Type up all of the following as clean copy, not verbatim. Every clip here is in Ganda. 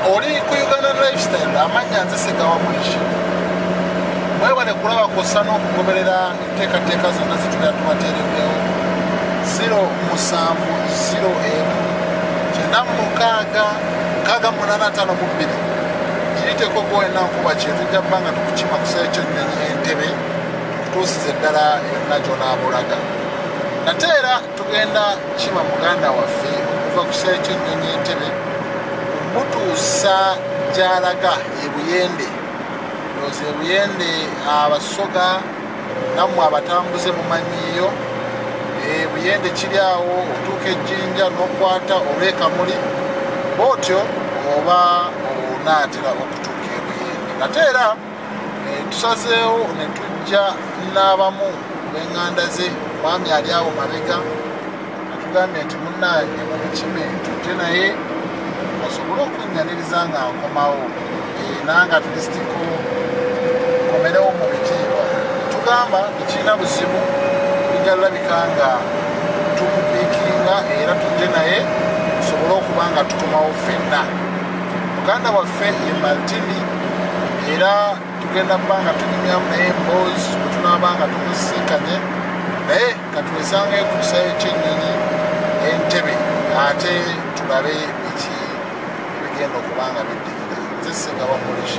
oli ku Uganda Lifestyle amanya nze Segawa Mulishi mwebale kulaba kosa n'okugoberera enteekateeka zonna zitubeera tubateereddewo 07091968552 kiriteeko gwena nkuba kyetujja bbanga tukukima kusera ekyennyonyi Entebbe tukutuusiza eddala yonna gy'onaabulaga nate era tugenda kima muganda waffe okuva kusera ekyennyonyi Entebbe mutuusa gy'alaga ebuyende ndoza ebuyende abasoga nammwe abatambuze mumanyiiyo ebuyende kiri awo otuuka ejjinja n'okwata olwekamuli bwotyo oba onaatera okutuuka ebuyende nate era tusazeewo ne tujja n'abamu b'eŋŋanda ze mwami ali awo mabega natugambye nti munnange mumukime tujje naye osobole okunnyaniriza nga nkomawo nanga tulisitiko komerewo mu bitiibwa tugamba tekirina buzibu bijja labika nga tumupiikinga era tujje naye tusobole okuba nga tukomawo ffenna muganda waffe ye Martini era tugenda kuba nga tunyumyamu naye emboozi bwe tunaaba nga tumusinkanye naye katuwesangayo ku kisayo ky'ennyonyi Entebbe ate tulabe biki ebigenda okuba nga biddirira nze Segawa Mulishi.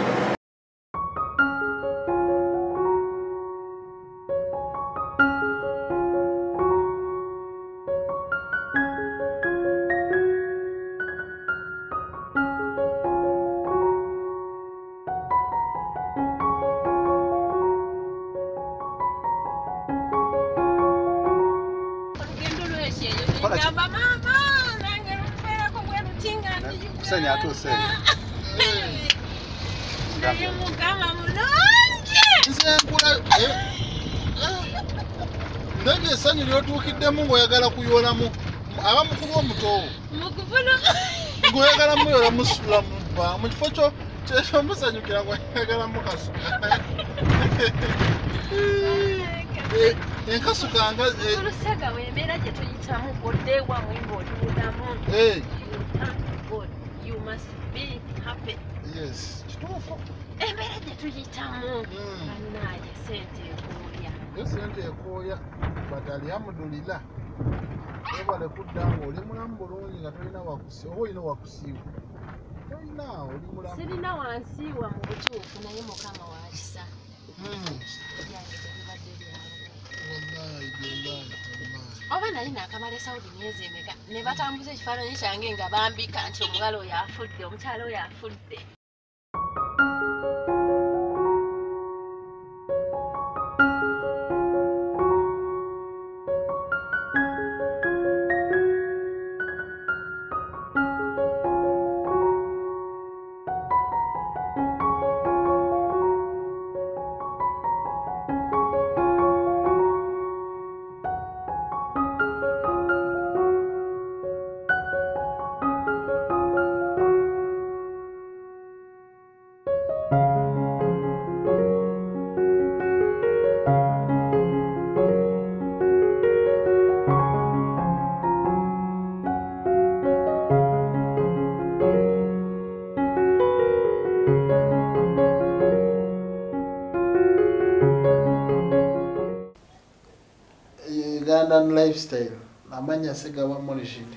Kusanya atuse. Ndaye mukama mulungi. Nsenkula Nenge esanyu lyotuukiddemu ng'oyagala kuyoolamu aba mukulu omuto Mukubulu. ng'oyagala muyola musula mu kifo kyo ky'omusanyukira ng'oyagala mukasuka enkasuka nga Olusaga w'embeera gye tuyitamu bodde wa mwimba olimudamu. You must be happy. yes kituufu Embeera gye tuyitamu. Bannaaye sente ekooya. esente ekooya but alhamdulillah ebale kudda ng'oli mulamu bulungi nga tolina wakusiiwa oba olina wakusiiwa tolina oli mulamu Sirina wansiiwa mu butuufu naye mukama wa kisa. Ebyange tebibadde byangu. wallahi billahi tallahi Oba nali naakamala Saudi myezi emeka ne batambuza ekifaananyi kyange nga bambika nti omuwala oyo afudde omukyala oyo afudde. Ugandan Lifestyle amanya Segawa Mulishi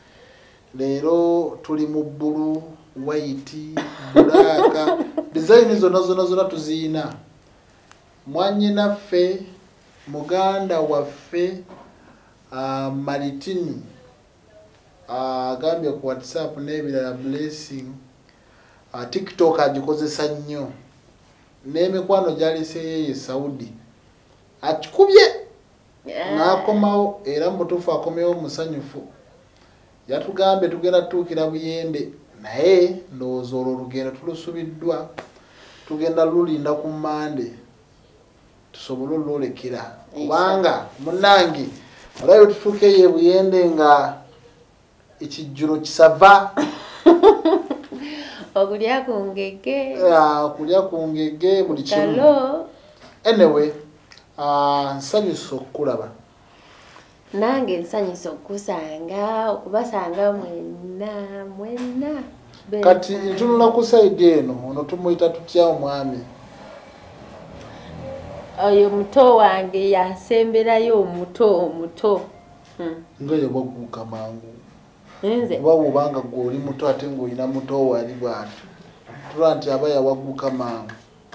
leero tuli mu bbulu white black design zonna tuziina mwannyinaffe muganda waffe Martini agambye ku WhatsApp n'ebirala Blessing TikTok agikozesa nnyo n'emikwano gyaliseeyo Saudi akikubye n'akomawo era mutuufu akomewo musanyufu yatugambye tugenda tutuukira Buyende naye ndowooza olwo olugendo tulusubiddwa tugenda lulinda ku Mande tusobole olwolekera kubanga munnange olayo tutuukeyo e Buyende nga ekijjulo kisava Okulya ku ngege. Okulya ku ngege buli kimu. Anyway, nsanyusa okukulaba. Nange nsanyusa okusanga okubasanga mwenna. kati ntunula ku side eno ono tumuyita tutya omwami oyo muto wange yasemberayo omuto ngaye baguuka mangu nze oba bwobanga gwe oli muto ate ng'olina muto wali bwati tula nti aba yawaguka mangu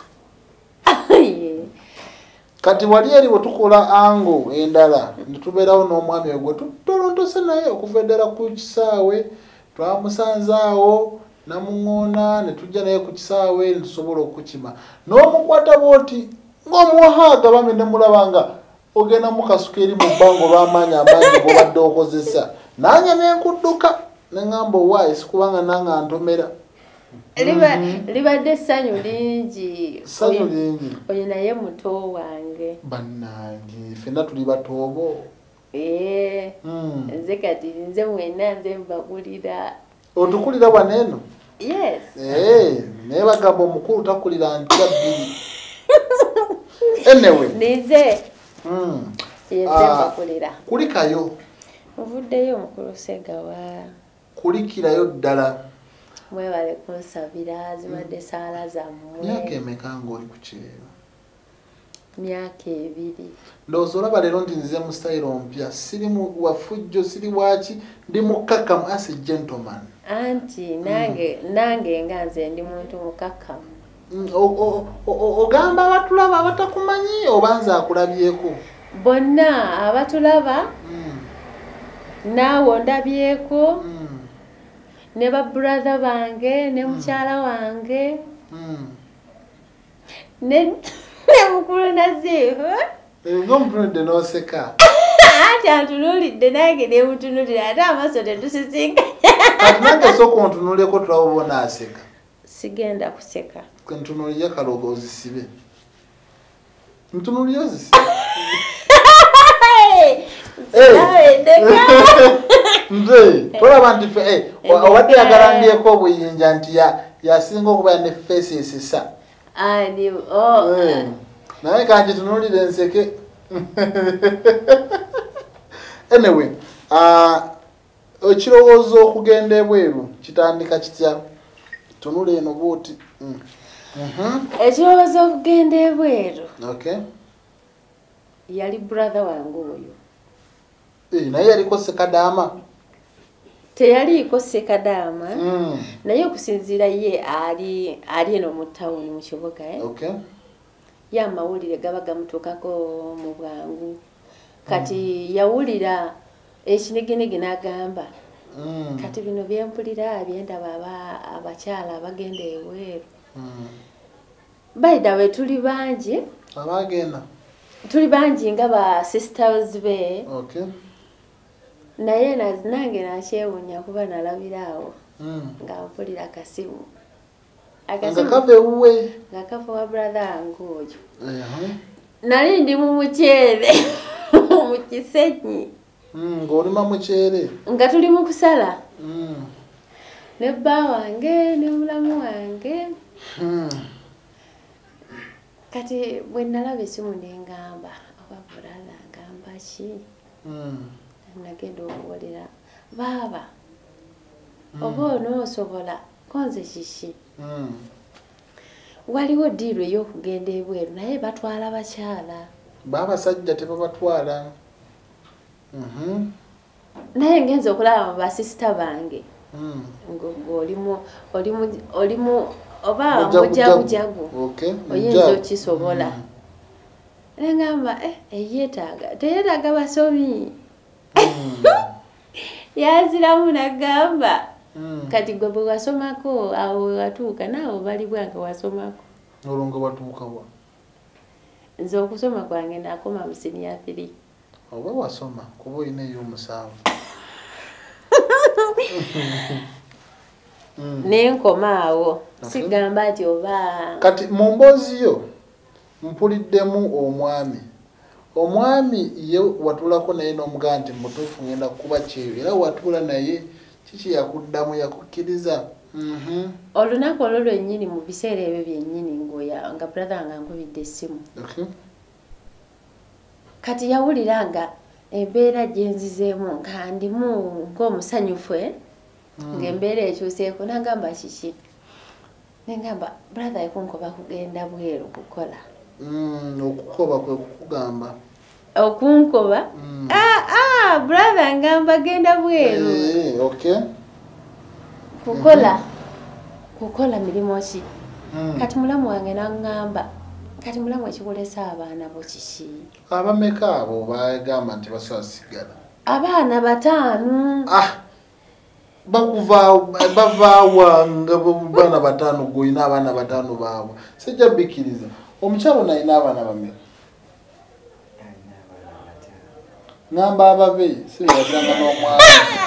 kati wali eri bwe tukola ango endala netubeerawo n'omwami ogwe tutolontose naye okuva eddala ku kisaawe twamusanzaawo namuŋŋoona ne tujja naye ku kisaawe netusobola okukima n'omukwata bwoti ng'omuwahaaga bambi ne mulabanga ogenda mukasuka eri mu bbanga olw'amaanyi amangi g'obadde okozesa nange nenkudduka neŋŋamba owaayi sikubanga nange antomera libadde essanyu lingi oyo naye muto wange bannange ffenna tuli batoobo nze kati nze mwena nze mbagulira otukulira waneeno yes naye bagamba omukulu takulira ntya bbiri anyway nize yenze mbakulira kulikayo ovuddeyo mukulu Segawa kulikirayo ddala mwebale kunsabira zibadde saala zammwe myaka emeka ng'oli ku kyeyo myaka 2 ndowooza olaba leero ndi nze mu style mpya siri mu wafujjo siri waki ndi mukkakkamu as a gentleman anti nange nga nze ndi muntu mukakkamu ogamba abatulaba abatakumanyi oba nze akulabyeko bonna abatulaba naawe ondabyeko ne babrother bange ne mukyala wange ne mukulu nazivu ng'omutunudde n'oseka anti antunuulidde nange ne mutunulira ate amaaso tetusisinga kati nange sooka ontunuleko tulaba oba onaaseka sigenda kuseka ntunulira kalogo ozisibe ntunulira ozisibe nze tolaba nti obadde yagalambyeko obuyinja nti yasinga okuba ne feesi esisa naye kanti tunulire enseke anyway ekirowoozo okugenda ebweru kitandika kitya tunula eno bwoti ekirowoozo okugenda ebweru okay yali brother wange oyo naye yaliko sekadaama teyaliiko sekadaama naye okusinziira ye ali eno mu tawuni mu kibuga okay ye amawulire gaba gamutuukako mu bwangu kati yawulira ekiniginigi n'agamba kati bino byempulira byendaba abakyala abagenda ebweru baida we tuli bangi abagenda tuli bangi nga ba sisters be okay naye nange nakyewuunya kuba nalabiraawo nga mpulira akasimu nga kava ewuwe nga kava wa brother wange oyo nali ndi mu muceere mu kisenyi ng'olima muceere nga tuli mu kusala ne bba wange ne mulamu wange kati bwe nalaba esimu nengamba oba brother ngamba ki nagenda okuwulira baaba oba onoosobola konze kiki waliwo diiru ey'okugenda ebweru naye batwala bakyala baabasajja tebabatwala naye ngenza okulaba mu basisita bange olimu oba mujagujagu oyinza okisobola nengamba eyeetaaga teyeetaaga basomi yaziramu nagamba kati gwe bwe wasomako awo watuuka naawe bali bwange wasomako olwo nga watuukawa nze okusoma kwange nakoma mu senior 3 oba wasoma kuba olina ey'omusanvu nenkoma awo sigamba nti oba kati mu mboozi yo mpuliddemu omwami ye watulako naye n'omugamba nti mutuufu ngenda kukuba kyeyo era watula naye kiki yakuddamu yakukkiriza olunaku olwo lwennyini mu biseera ebyo byennyini nga brother nga nkubidde essimu kati yawulira nga embeera gyenzizeemu nga ndimu ng'omusanyufu ng'embeera ekyuseeko nagamba kiki nengamba brother ekunkoba kugenda bweru kukola okukoba kwe kukugamba okunkoba brother ngamba genda bweru okay kukola milimo ki kati mulamu wange nangamba kati mulamu ekikolesa abaana bo kiki abameka abo bagamba nti basasigala abaana 5 bavaawa nga baana 5 goyina abaana 5 baabwe sijja bikiriza omukyalo nayina abaana bameka ngamba ababe siyazanga n'omwana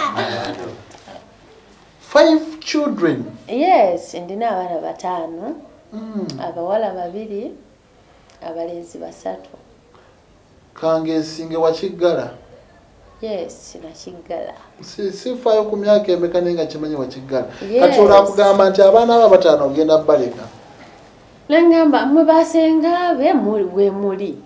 5 children yes ndina abaana 5 abawala 2 abalenzi 3 kange esinge wakiggala yes nakiggala sifayo ku myaka emeka nenga kimanyi wakiggala kati olakugamba nti abaana aba 5 ogenda baleka nangamba mwe basenga be we muli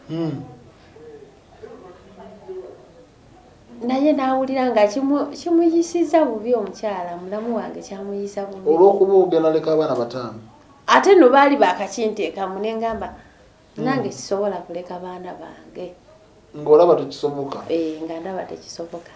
naye nawulira nga kimuyisiza bubi omukyala mulamu wange kyamuyisa bubi olw'okuba ogenda leka abaana 5 ate no baali bakakinteekamu nengamba nange kisobola kuleka baana bange ng'olaba tekisoboka nga ndaba tekisoboka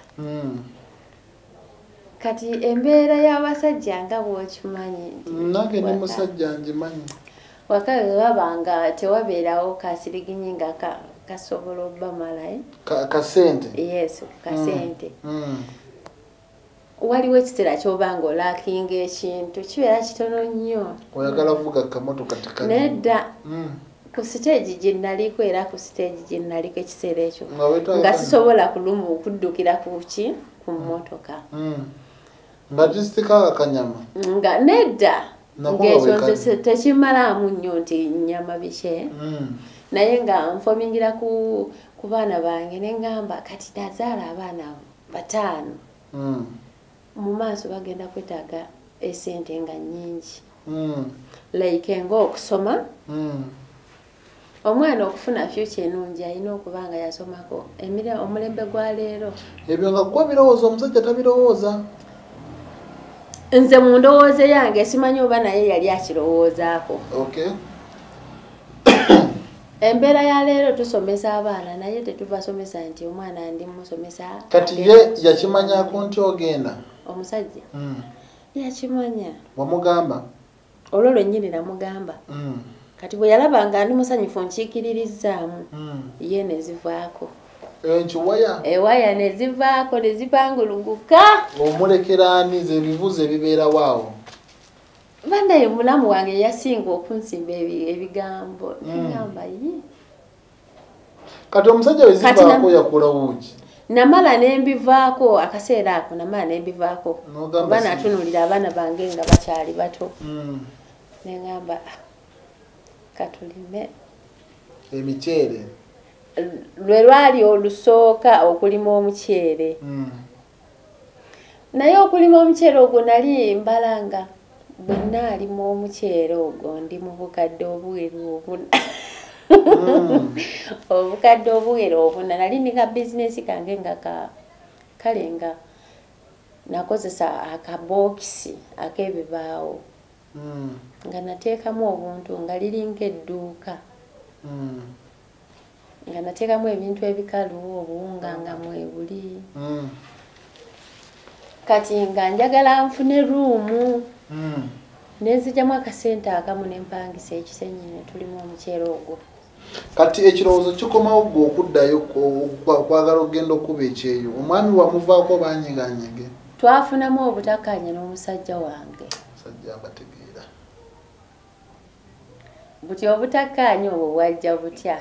kati embeera y'abasajja nga bw'okimanyi nange ne musajja ngimanyi waka babanga tewabeerawo kasiriginyi nga kasobola obbamala kasente yes kasente waliwo ekiseera kyobanga olakinga ekintu kibeera kitono nnyo oyagala vuga kamotoka tekali nedda ku stage gye naliko era ku stage gye naliko ekiseera ekyo nga sisobola kuddukira ku mmotoka nga kisika akanyama nga nedda ng'ekyo tekimalaamu nnyo nti nnyama bike naye nga nfomingira ku baana bange nengamba kati nazaala abaana 5 mu maaso bagenda kwetaaga esente nga nnyingi like ng'okusoma omwana okufuna future ennungi alina okuba nga yasomako omulembe gwa leero ebyo nga kuba birowooza omusajja tabirowooza nze mu ndowooza yange simanyi oba naye yali akirowoozaako embeera ya leero tusomesa abaana naye tetubasomesa nti omwana ndimusomesa kati ye yakimanyako nti ogenda omusajja yakimanya wamugamba olwo lwennyini namugamba kati bwe yalaba nga ndi musanyufu nkiikiririzzaamu ye nezivaako ewaya nezivaako nezipanguluguka omulekeraani ze ebibuzo ebibeera waawo bandaye mulamu wange yasinga okunsimba ebigambo nengamba kati omusajja wezivaako yakula wuuki namala nembivaako akaseera ako namala nembivaako oba natunulira abaana bange nga bakyali bato nengamba katulime emiceere lwe lwali olusooka okulima omuceere naye okulima omuceere ogwo nali mbalanga bwe naalima omuceere ogwo ndi mu bukadde obuweru obukadde obuweru obuna nali ndika bizinesi kange nga kale nga nakozesa akabokisi ak'ebibaawo nga nateekamu obuntu nga liringa edduuka nga nateekamu ebintu ebikalu obuwunga nga mwebuli kati nga njagala nfune ruumu nenzigyamu akasente akamu nempangisa ekisenyi ne tulimu omuceere ogwo kati ekirowoozo kikomawo gwe okuddayo kwagala okugenda okuba ekyeyo omwami wamuvaako banyeganyege twafunamu obutakkaanya n'omusajja wange musajja abategeera buti obutakkaanya obwo bwajja butya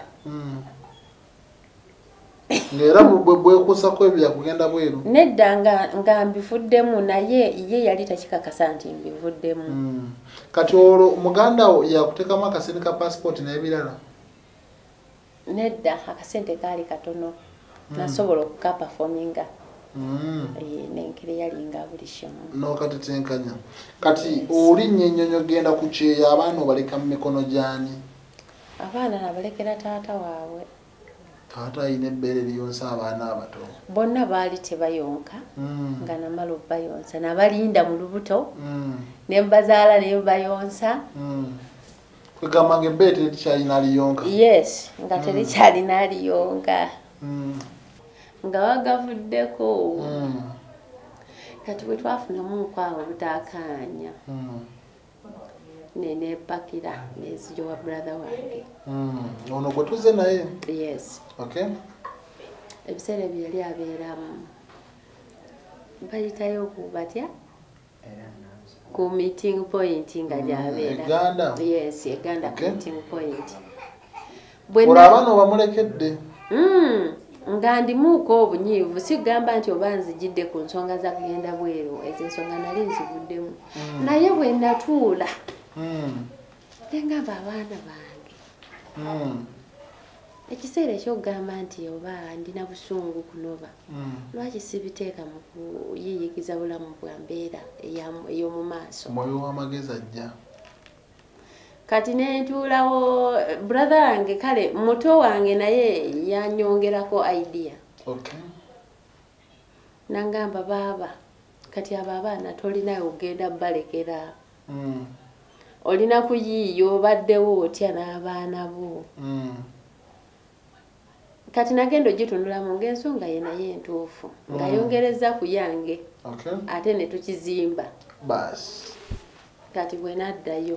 ng'era bwekusako ebyo yakugenda bweru nedda nga mbivuddemu naye ye yali takikakasa nti mbivuddemu kati olwo muganda wo yakuteekamu akasente ka passport n'ebirala nedda akasente kaali katono nasobola okukapafominga nenkiri yalinga buli kimu n'okatetenkanya kati olinnya ennyonyo genda ku kyeyo abaana obaleka mu mikono gyani abaana nabalekera taata waabwe taata ayina ebbeere liyonsa abaana abato bonna baali tebayonka nga namala obayonsa nabalinda mu lubuto ne mbazaala ne bayonsa kwegamba nga ebbeere terikyalina aliyonka yes nga terikyalina aliyonka nga wagavuddeko kati bwe twafunamu nkwawa obutaakaanya nenepakira nezijowa brother wange ono gwe tuze naye yes okay ebiseera ebyo yali abeeramu bayitayo batya ku meeting point nga gyabeera Uganda yes Uganda meeting point olabano bamulekedde nga ndimuuko obunyiivu sigamba nti oba nzijidde ku nsonga za kugenda bweru ezo ensonga nali nzivuddemu naye bwe natuula tengamba abaana bange ekiseera ekyokugamba nti oba ndina busungu kunoba lwaki sibiteeka mu kuyiyikiza bulamu bwa mbeera ey'omu maaso omwoyo w'amagezi ajja kati nentuulawo brother wange kale muto wange naye yanyongerako idea okay nangamba baaba kati abo abaana tolinayo ogenda balekera olina kuyiiyo obaddewo otya n'abaana bo kati nagenda ogitundula mu ng'ensonga ye naye entuufu ng'ayongereza ku yange ate ne tukizimba basi kati bwe naddayo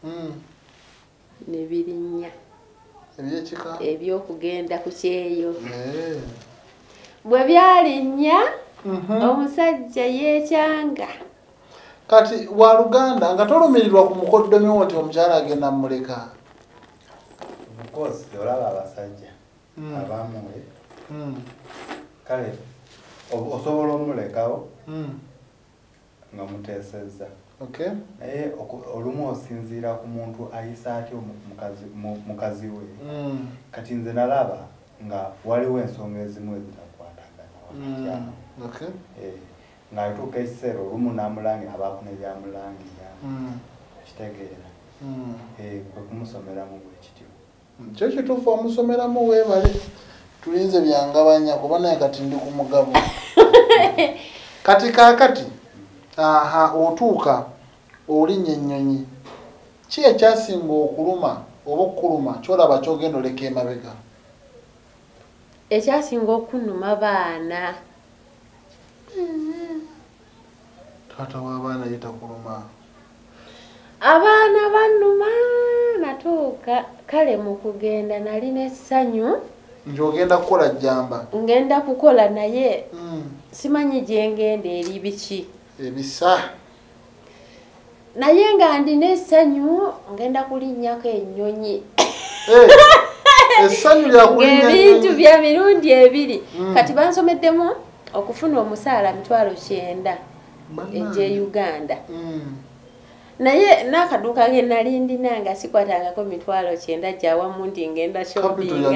ne birinnya ebyekika ebyokugenda ku kyeyo bwe byalinnya omusajja yeekyanga kati wa Luganda nga tolumirirwa ku mukoddomyo nti omukyala agenda mumuleka mukozi olaba abasajja abamuwe kale osobola omulekawo nga muteesezza naye olumu osinziira ku muntu ayisa atya mukazi we kati nze nalaba nga waliwo ensonga ezimu ezitakwatagana wakati ng'atuuka ekiseera olumu n'amulangira abaakuna ebyamulangira kitegeera kwe kumusomeramu bwe kityo kyo kituufu omusomeramu weebale tulinze byangabanya kuba naye kati ndi ku mugabo kati kaakati otuuka olinnya ennyonyi ki ekyasinga okuluma oba okukuluma kyolaba kyogenda oleka emabega ekyasinga okunuma baana taata w'abaana yetakuluma abaana bannuma natuuka kale mu kugenda nali n'essanyu nti ogenda kukola jjamba ngenda kukola naye simanyi gye ngenda eri biki ebisa naye nga ndi n'essanyu ngenda kulinnyako ennyonyi essanyu lyakulinnya ebintu bya mirundi ebiri kati bansomeddemu okufuna omusaala 9,000 egye Uganda naye n'akaduuka ge nali ndina nga sikwatangako 9,000 gyawamu ndi ngenda shoppinga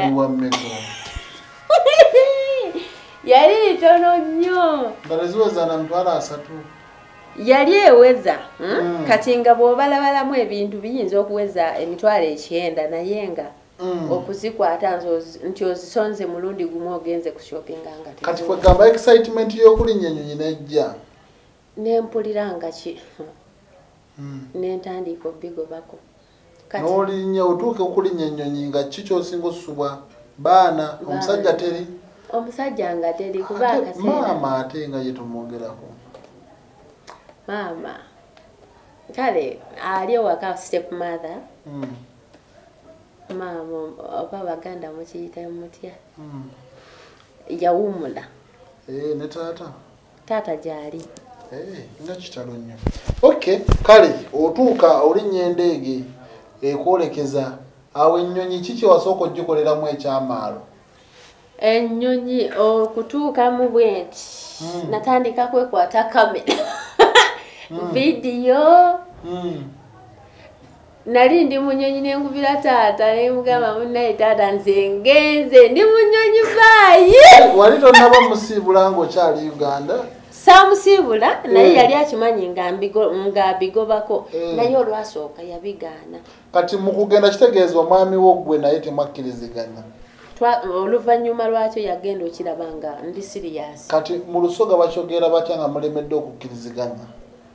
yali itono nnyo nga teziweza na 3,000 yali eweza kati nga bw'obalabalamu ebintu biyinza okuweza 9,000 naye nga okuzikwata nti ozisonze mulundi gumu ogenze ku shoppinga nga kati kwegamba excitement y'okulinnya ennyonyi nejja nempulira nga ki nentandika obigobako n'olinnya otuuke okulinnya ennyonyi nga ki kyosinga osusubwa baana omusajja teri omusajja nga teri kuba akaseera maama ate nga ye tumwogerako maama kale ali ewaka step mother maama oba Baganda mukiyita mutya yawumula ne taata gyali nga kitalo nnyo okay kale otuuka olinnya endeege ekwolekeza awo ennyonyi ki kyewasooka ogikoleramu ekyamaalo ennyonyi okutuukamu bwenti natandika kwekwata kamera vidiyo nali ndi munyonyi nengubira taata nemugamba munaye taata nze ngenze ndi munyonyi baayi wali tonaba musiibula ng'okyali Uganda samusiibula naye yali akimanyi nga bigobako naye olwasooka yabigaana kati mu kugenda kitegeeza omwami wo gwe naye temwakkiriziganya oluvannyuma lwakyo yagenda okiraba nga ndi serious. Kati mu Lusoga bakyogera batya nga mulemedde okukkiriziganya?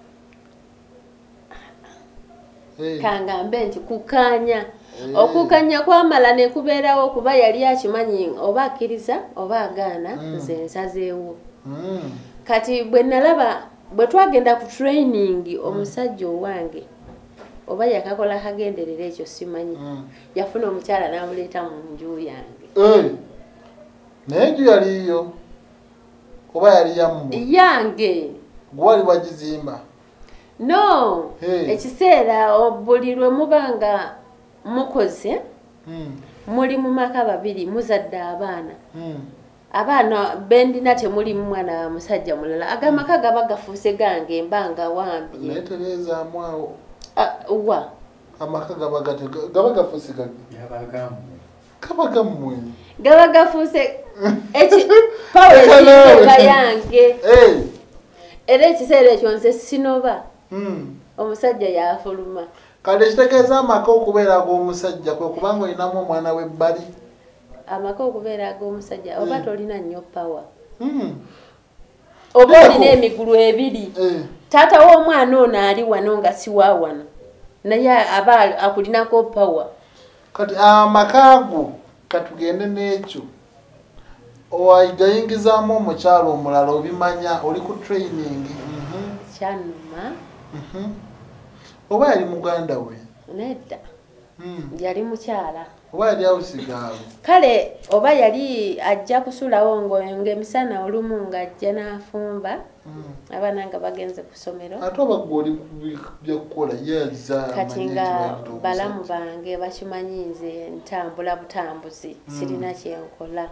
Kangambe nti kukanya. Okukanya kwamala ne kubeerawo kuba yali akimanyi oba akkiriza oba agaana nze nsazeewo. Kati bwe nalaba bwe twagenda ku training omusajja owange oba yakakola kagenderera ekyo simanyi yafuna omukyala n'amuleeta mu nju yange. Naye enju yaliyo oba yali yammwe? Yange. Gwali bagizimba? No, ekiseera buli lwe muba nga mukoze muli mu maka babiri muzadde abaana. Abaana bendina temuli mwana wa musajja mulala agamaka gaba gafuuse gange embanga wambye. Naye tereezaamu awo wa amaka gaba gafuuse gaba gammwe gaba gafuuse pawekiga yange. Era ekiseera ekyo nze sinoba omusajja yafuluma. Kale kitegeeza amaka okubeera ag'omusajja kwe kubanga olinamu omwana w'ebbali. Amaka okubeera ag'omusajja oba tolina nnyo pawa oba olina emigulu ebiri. Taata w'omwana ono ali wano nga si wa wano naye aba akulinako pawa. Kati amaka ago katugende n'ekyo gayingizaamu omukyalo omulala obimanya oli ku training. Kyanuma oba yali muganda we? Nedda yali mukyala. Oba yali awusigaawe? Kale oba yali ajja kusulawo ng'emisana olumu ng'ajja n'afumba abaana nga bagenze ku ssomero. Ate oba gwe oli byakukola yazza kati nga balamu bange bakimanyi nze ntambula butambuzi sirina kyenkola.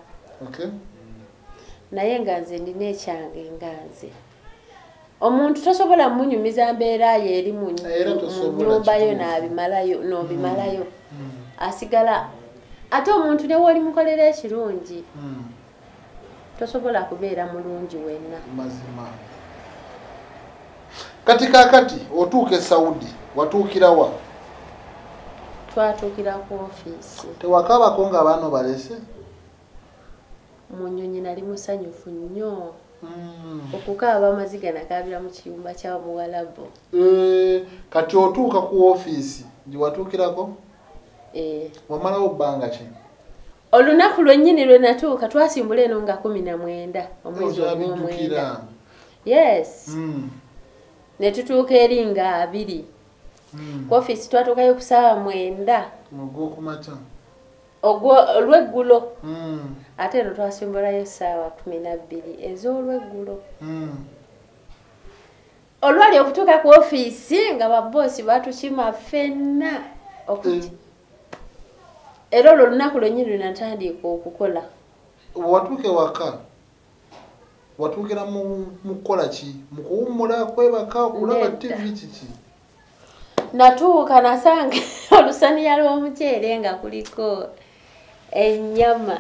Naye nga nze ndina ekyange nga nze omuntu tosobola munyumiza mbeera ye eri mu nnyumba yo n'obimalayo asigala. Ate omuntu ne woli mukolera ekirungi tosobola kubeera mulungi wenna. Mazima. Kati kakati otuuka e Saudi watuukira wa? Twatuukira ku ofiisi. Tewakaabako nga abaana balese? Munyonyi nali musanyufu nnyo. Okukaaba amaziga nakaabira mu kiyumba kya Buwalabu. Kati otuuka ku ofiisi gye watuukirako? Wamalawo bbanga ki? Olunaku lwennyini lwe natuuka twasimbula eno nga 19 omwezi ogw'omwenda. Yes. Ne tutuuka eri nga 2. Ku ofiisi twatuukayo ku ssaawa 9. Ogw'okumakya? Olweggulo. Ate eno twasimbulayo ssaawa 12 ez'olweggulo. Olwali okutuuka ku ofiisi nga babboosi batukima ffenna okuti. Era olwo olunaku lwennyini lwe natandika okukola. Watuuke waka watuukira mu kukola ki? Mu kuwummula kwebaka okulaba TV kiki? Natuuka nasanga olusaniya lw'omuceere nga kuliko ennyama.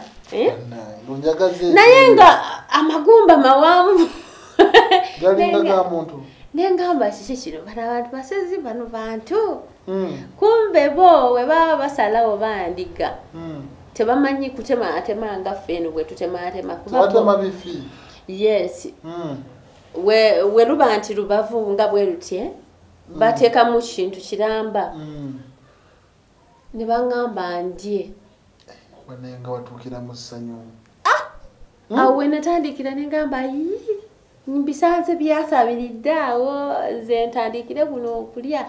Naye nga amagumba mawanvu. Galinga ga muntu. Nengamba kiki kino bano abantu basezi bano bantu. Kumbe bo we baba basalawo bandiga. Tebamanyi kutema nga ffe eno bwe tutema kuba bifi. Yes. We luba nti lubavu nga bwe lutye bateeka mu kintu kiramba. Ne bangamba ndye. Wanenga watuukira mu ssanyu. Awe natandikira ne ngamba mbisanze byasabiridde awo nze ntandikire buno okulya.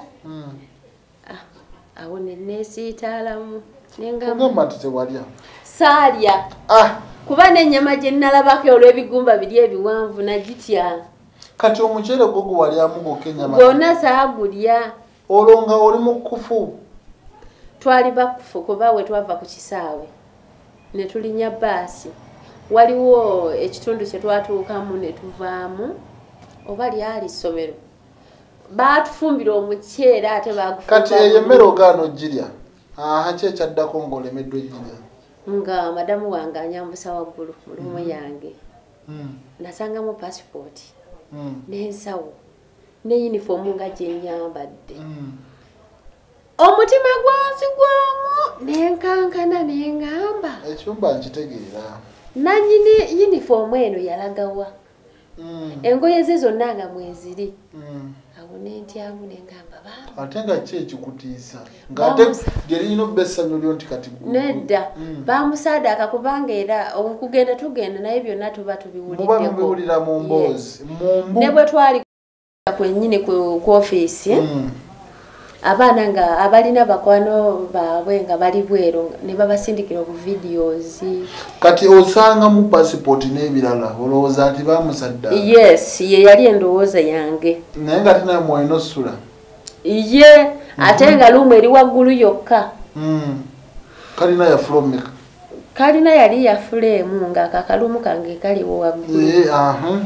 Awo ne neesiitaalamu ngamba nti tewalya? Saalya. Kuba n'ennyama gye nnalabako olw'ebigumba biri ebiwanvu nagitya. Kati omuceere gwo gwe walyamu gwokka ennyama? Gwonna saagulya. Olwo nga oli mu kufu? Twali bakufu kuba we twava ku kisaawe ne tulinnya bbaasi. Waliwo ekitundu kye twatuukamu ne tuvaamu oba lyali ssomero. Baatufumbira omuceere ate baagufumba. Kati eyo emmere ogaana ogirya? Ki ekyaddako ng'olemeddwa ogirya? Nga madamu wange anyambusa waggulu mu lumu yange. Nasangamu pasipooti n'ensawo ne yunifoomu nga gye nnyambadde. omutima gwanzigwamu nenkankana nengamba ekyumba nkitegeera nanyini yunifoomu eno yalagawa engoye ze zonna nga mweziri awo nentyamu nengamba ate nga ki ekikutiisa ngaate lyerinyina obba essanyu lyo nti kati nedda bamusaadaaka kubanga era okugenda tugenda naye byonna tuba tubiwulira mu mboozi ne bwe twali kwennyini ku ofiisi abaana nga abalina bakwano baabwe nga bali bweru ne babasindikira obu videos kati osanga mu passport n'ebirala olowooza nti bamusadda yes ye yali endowooza yange naye nga tinaye mwalina ossula ye ate nga lumu eri waggulu yokka kalina yafula omeka kalina yali yafula emu nga akakalumu kange kaliwo waggulu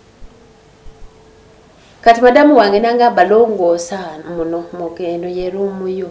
kati madamu wange nangamba longoosa muno mugendo yeruumuyo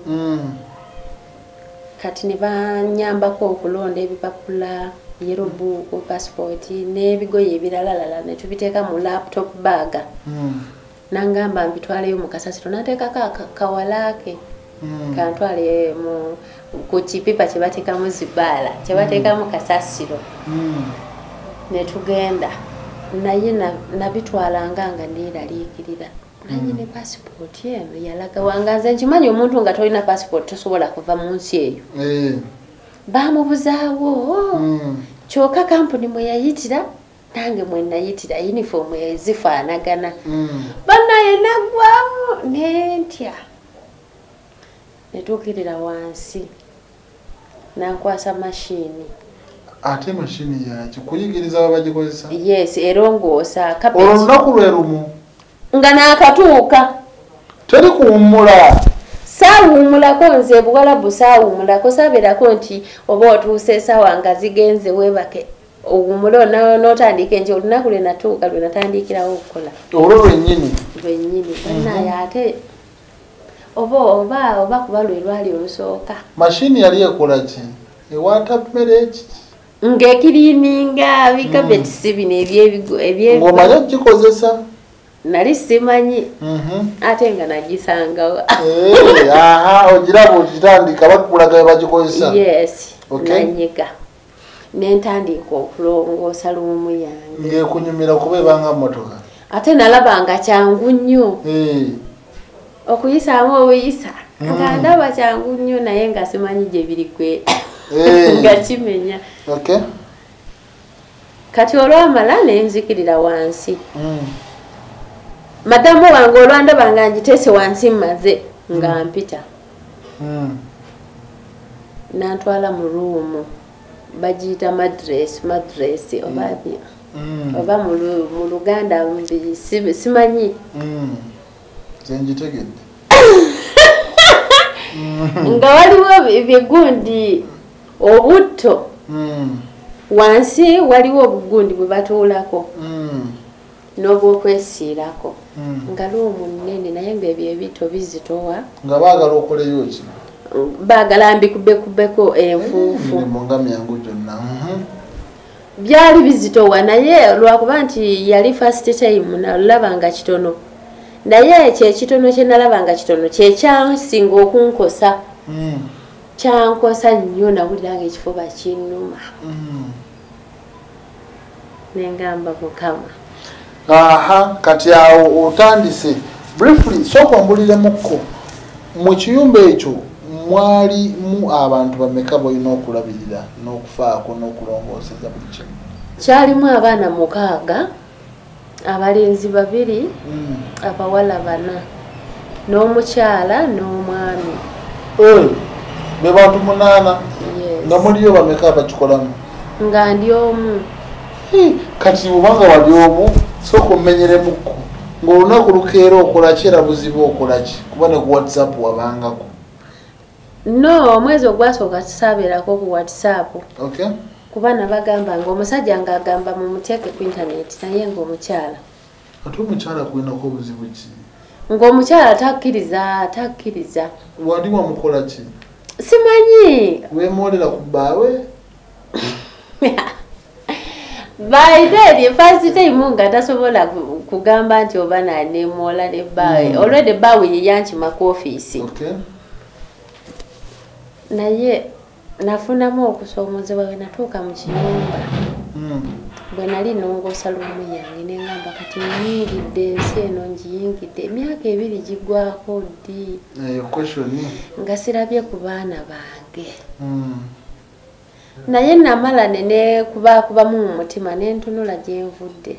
kati ne banyambako okulonda ebipapula yerobuuku passport n'ebigoye ebiralalala ne tubiteeka mu laptop baaga nangamba mbitwaleyo mu kasasiro nateekako kawalaake kantwale ku kipipa kye bateekamu zibaala kye bateekamu kasasiro ne tugenda naye nabitwalanga nga neeraliikirira naye ne passport eno yalaga wanganze nkimanyi omuntu nga tolina passport tosobola kuva mu nsi eyo bamubuzaawo kyokka kampuni mwe yayitira nange mwe nayitira yunifoomu ezifaanagana bannaye naggwamu nentya netuukirira wansi nankwasa mashini ate mashini yaki kuyigiriza babagikozesa yes erongoosa olunaku lwe lumu nga naakatuuka teri kuwummula saawummulako nze buwalabu saawummulako sabeerako nti oba otuuse esaawa nga zigenze weebake owummule n'otandika enje olunaku lwe natuuka lwe natandikirawo okukola olwo lwennyini bannaye ate oba kuba lwe lwali olusooka mashini yali ekola ki ewaata mmere eki ng'ekiriininga bikabetisi bino ng'omanyi okugikozesa nali simanyi ate nga nagisangawo ogiraba okitandika bakulaga bagikozesa yes nanyiga nentandika okulongoosa lumu yange ng'ekunyumira kuba ebanga mmotoka ate nalabanga kyangu nnyo okuyisaamu obuyisa nga ndaba kyangu nnyo naye nga simanyi gye biri kwe nga kimenya kati olwamala nenzikirira wansi madamu wange olwandaba nga ngiteese wansi mmaze nga mpita nantwala mu ruumu bagiyita madress oba mu luganda simanyi zenjitegedde nga waliwo bigundi obutto wansi waliwo obugundi bwe batuulako n'obwokwesiirako nga luumu nnene naye ngaebyo ebito bizitowa nga baagala okoleyo ki baagala mbikubekubeko enfuufu nga myangu gyonna byali bizitowa naye lwakuba nti yali first time nalaba nga kitono naye ekyo ekitono kye nalaba nga kitono kyekyansinga okunkosa kyankosa nnyo nawulira nga ekifuba kinnuma nengamba mukama kati awo otandise briefly sooka ombuliremukko mu kiyumba ekyo mwalimu abantu bameka boyina okulabirira n'okufaako n'okulongooseza buli kimu kyalimu abaana 6 abalenzi 2 abawala 4 n'omukyala n'omwami be bantu 8 nga muliyo bameka abakikolamu nga ndi omu kati obanga wali omu sooka omumenyeremukko ng'olunaku lukeera okolaki era buzibu okolaki kuba ne ku whatsapp wabangako no omwezi ogwasooka tusaabeerako ku whatsapp kuba nabagamba ng'omusajja ng'agamba mu muteeke ku intaneti naye ng'omukyala ate omukyala kulinako obuzibu ki ng'omukyala takkiriza wali wamukola ki simanyi weemoolera ku bbaawe baideri first time nga tasobola kugamba nti oba nanemoola ne bbaawe olwedde bbaawe yeyankima ku ofiisi naye nafunamu okusoomozebwa bwe natuuka mu kiyumba bwe nali nongoosa lumu yange nengamba kati nyingidde ensi eno ngiyingidde emyaka 2 gigwako ddi nga sirabye ku baana bange naye namala nene kubakubamu mu mutima nentunula gye nvudde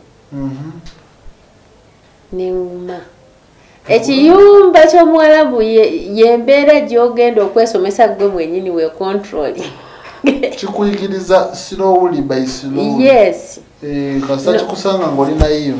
nenguma ekiyumba ky'omuwalabu yembeera gy'ogenda okwesomesa gwe mwenyini we control kikuyigiriza slowly by slowly. Yes. Kasa kikusanga ng'oli naive.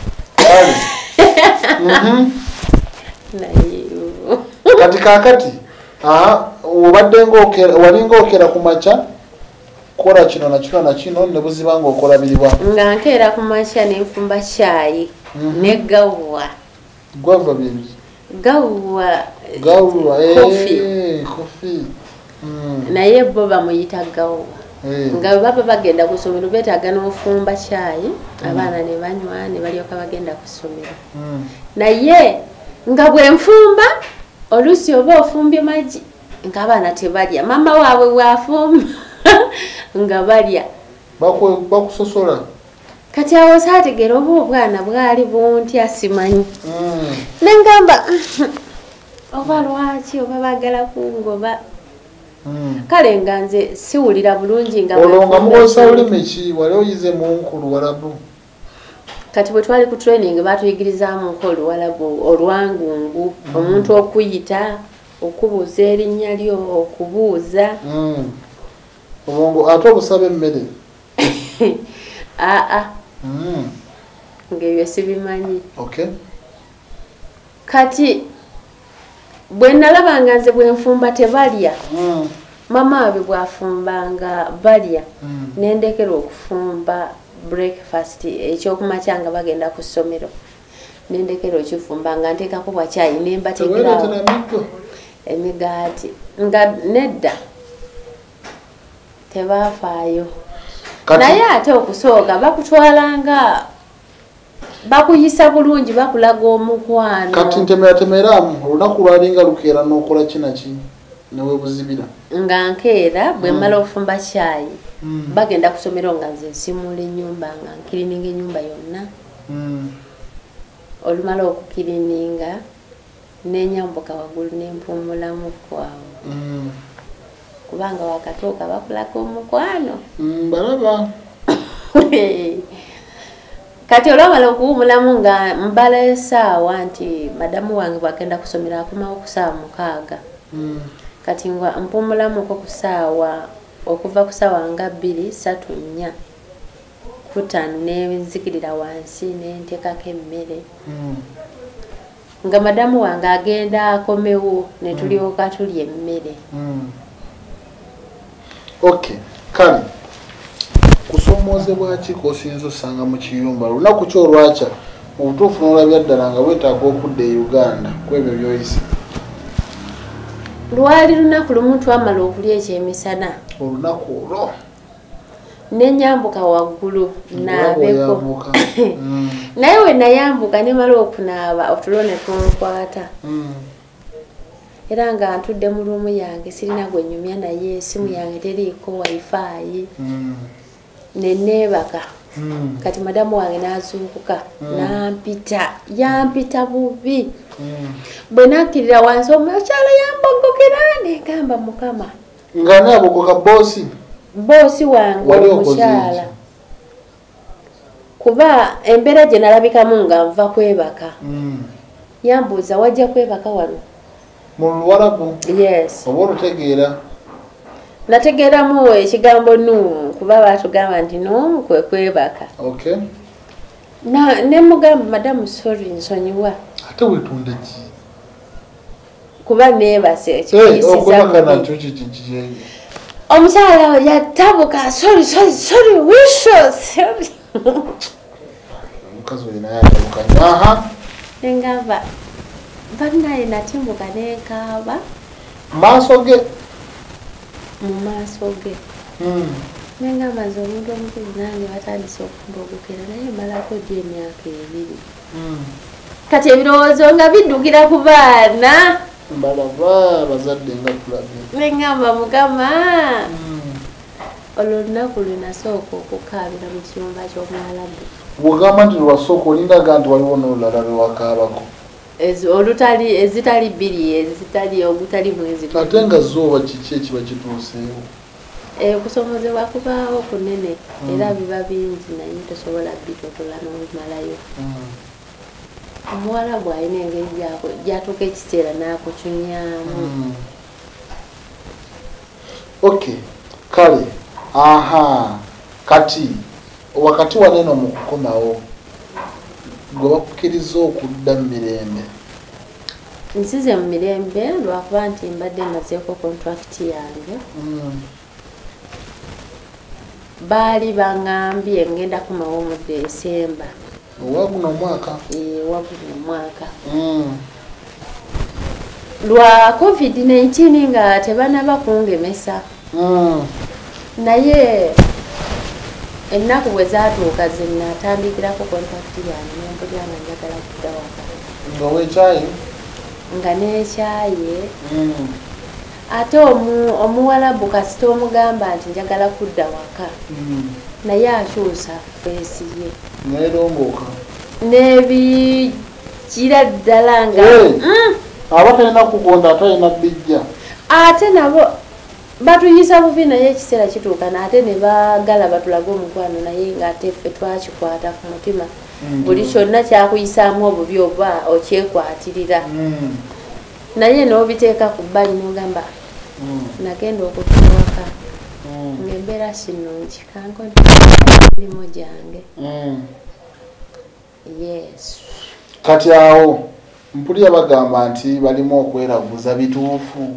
Naive. Kati kakati obadde walinga okera ku makya kola kino na kino na kino ne buziba ng'okola biribwa nga nkeera ku makya ne nfumba caayi ne gawwa gwava bibi gawwa kofi naye bo bamuyita gawwa nga baba bagenda ku ssomero beetaaga n'ofumba caayi abaana ne banywa ne balyoka bagenda ku ssomero naye nga bwe nfumba oluusi oba ofumbye magi ng'abaana tebalya mama waabwe bw'afumba nga balya bakusosola kati awo saategeera oba obwana bwali buntya simanyi nengamba oba lwaki oba baagala kungoba kale nga nze siwulira bulungi nga olwo nga mukozesa lulimi ki wali oyize mu nkuluwalabu kati bwe twali ku training baatuyigirizaamu nkoluwalabu olwangungu omuntu okuyita okubuuza erinnya lyo okubuuza obongo ate obusaba emmere ng'ebyo sibimanyi okay kati bwe nalabanga nze bwe nfumba tebalya mama wabe bwafumbanga balya nendekera okufumba breakfast ekyokumakya nga bagenda ku ssomero nendekera okifumba nga nteekako bwakyayi nembateekerawo emigaati nga nedda tebafaayo naye ate okusooka bakutwalanga bakuyisa bulungi bakulaga omukwano kati ntemeratemeramu olunaku lwalinga lukeera n'okola kinaki newe buzibira nga nkeera bwe mmala okufumba caayi bagenda ku ssomero nga nze nsimula ennyumba nga nkirininga ennyumba yonna olumala okukirininga nenyambuka waggulu nempumulamu kwawo kubanga wakatuuka bakulaga omukwano balaba kati olwamala okuwumulamu nga mbala esaawa nti madamu wange bwagenda kusomera akomawo ku ssaawa 6 kati nga mpumulamuko ku ssaawa okuva ku ssaawa nga 2, 3, 4 kutano nenzikirira wansi nenteekako emmere nga madamu wange agenda akomewo ne tulyoka tulya emmere okay kale kusoomozebwa ki kosinza osanga mu kiyumba lunaku ki olwakya mu butuufu n'olabya ddala nga weetaaga okudda e Uganda ku ebyo byoyise lwali lunaku lumu twamala okulya ekyemisana olunaku olwo nenyambuka waggulu naabeko naye we nayambuka nemala okunaaba otulo ne tunkwata era nga ntudde mu luumu yange sirina gwe nyumya naye esimu yange teriiko wifi neneebaka kati madamu wange nazuukuka nampita yampita bubi bwe nakkirira wansi omukyala yambogokera negamba mukama nga naabogoka boosi wange omukyala kuba embeera gye nalabikamu nga nva kwebaka yambuuza wajja kwebaka wano mu Luwarabu yes oba olutegeera nategeeramu ekigambo nuumu kuba baatugamba nti nuumu kwe kwebaka okay nemugamba madamu sorry nsonyiwa ate wetunda ki kuba neebase omukyala yatabuka sorry wishes omukazi olina yatabuka nengamba bannaye natimbuka nenkaaba maaso ge mu maaso ge nengamba nze omuntu omukuzi nange batandise okumbogokera naye malako gye emyaka 2 kati ebirowoozo nga biddukira ku baana balaba bazadde nga tulabye nengamba mukama olwo lunaku lunasooka okukaabira mu kiyumba ky'Omwarabu. Bw'ogamba nti lwasooka olindaga nti waliwo n'olulala lwewakaabako. Ezitali bbiri ogutali mwezi. Ate nga zooba kiki ekiba kituuseewo? Okusomozebwa kubaawo kunene era biba bingi naye tosobola bitotola n'obimalayo. Omuwarabu alina engeri gyatuuka ekiseera n'akucunyaamu. Okay, kale kati wakati waneno mu kukomawo gwe bakukkiriza okudda mu mirembe? Nsize mu mirembe lwakuba nti mbadde mazeeko contract yange. Baali baŋŋambye ngenda kumawo mu Desemba. Waguno omwaka? Waguno omwaka. Lwa COVID-19 nga tebanaba kungemesa. Naye ennaku bwe zaatuuka ze natandikirako contract yange nempulira nga njagala kudda waka. Nga weekyaye? Nga neekyaye. Ate omuwalabu kasita omugamba nti njagala kudda waka. Naye akyusa feesi ye. Neerongooka? Nebijira ddala nga aba talina kugonda ate alina bijja. Ate nabo batuyisa bubi naye ekiseera kituuka ate ne baagala batulaga omukwano naye ng'ate ffe twakikwata ku mutima. Buli kyonna kyakuyisaamu obubi oba okyekwatirira. Naye n'obiteeka ku bbali n'ogamba nagenda okutuuka waka ng'embeera sinungi kankola emirimu gyange. Yes. Kati awo mpulira bagamba nti balimu okweraguza bituufu?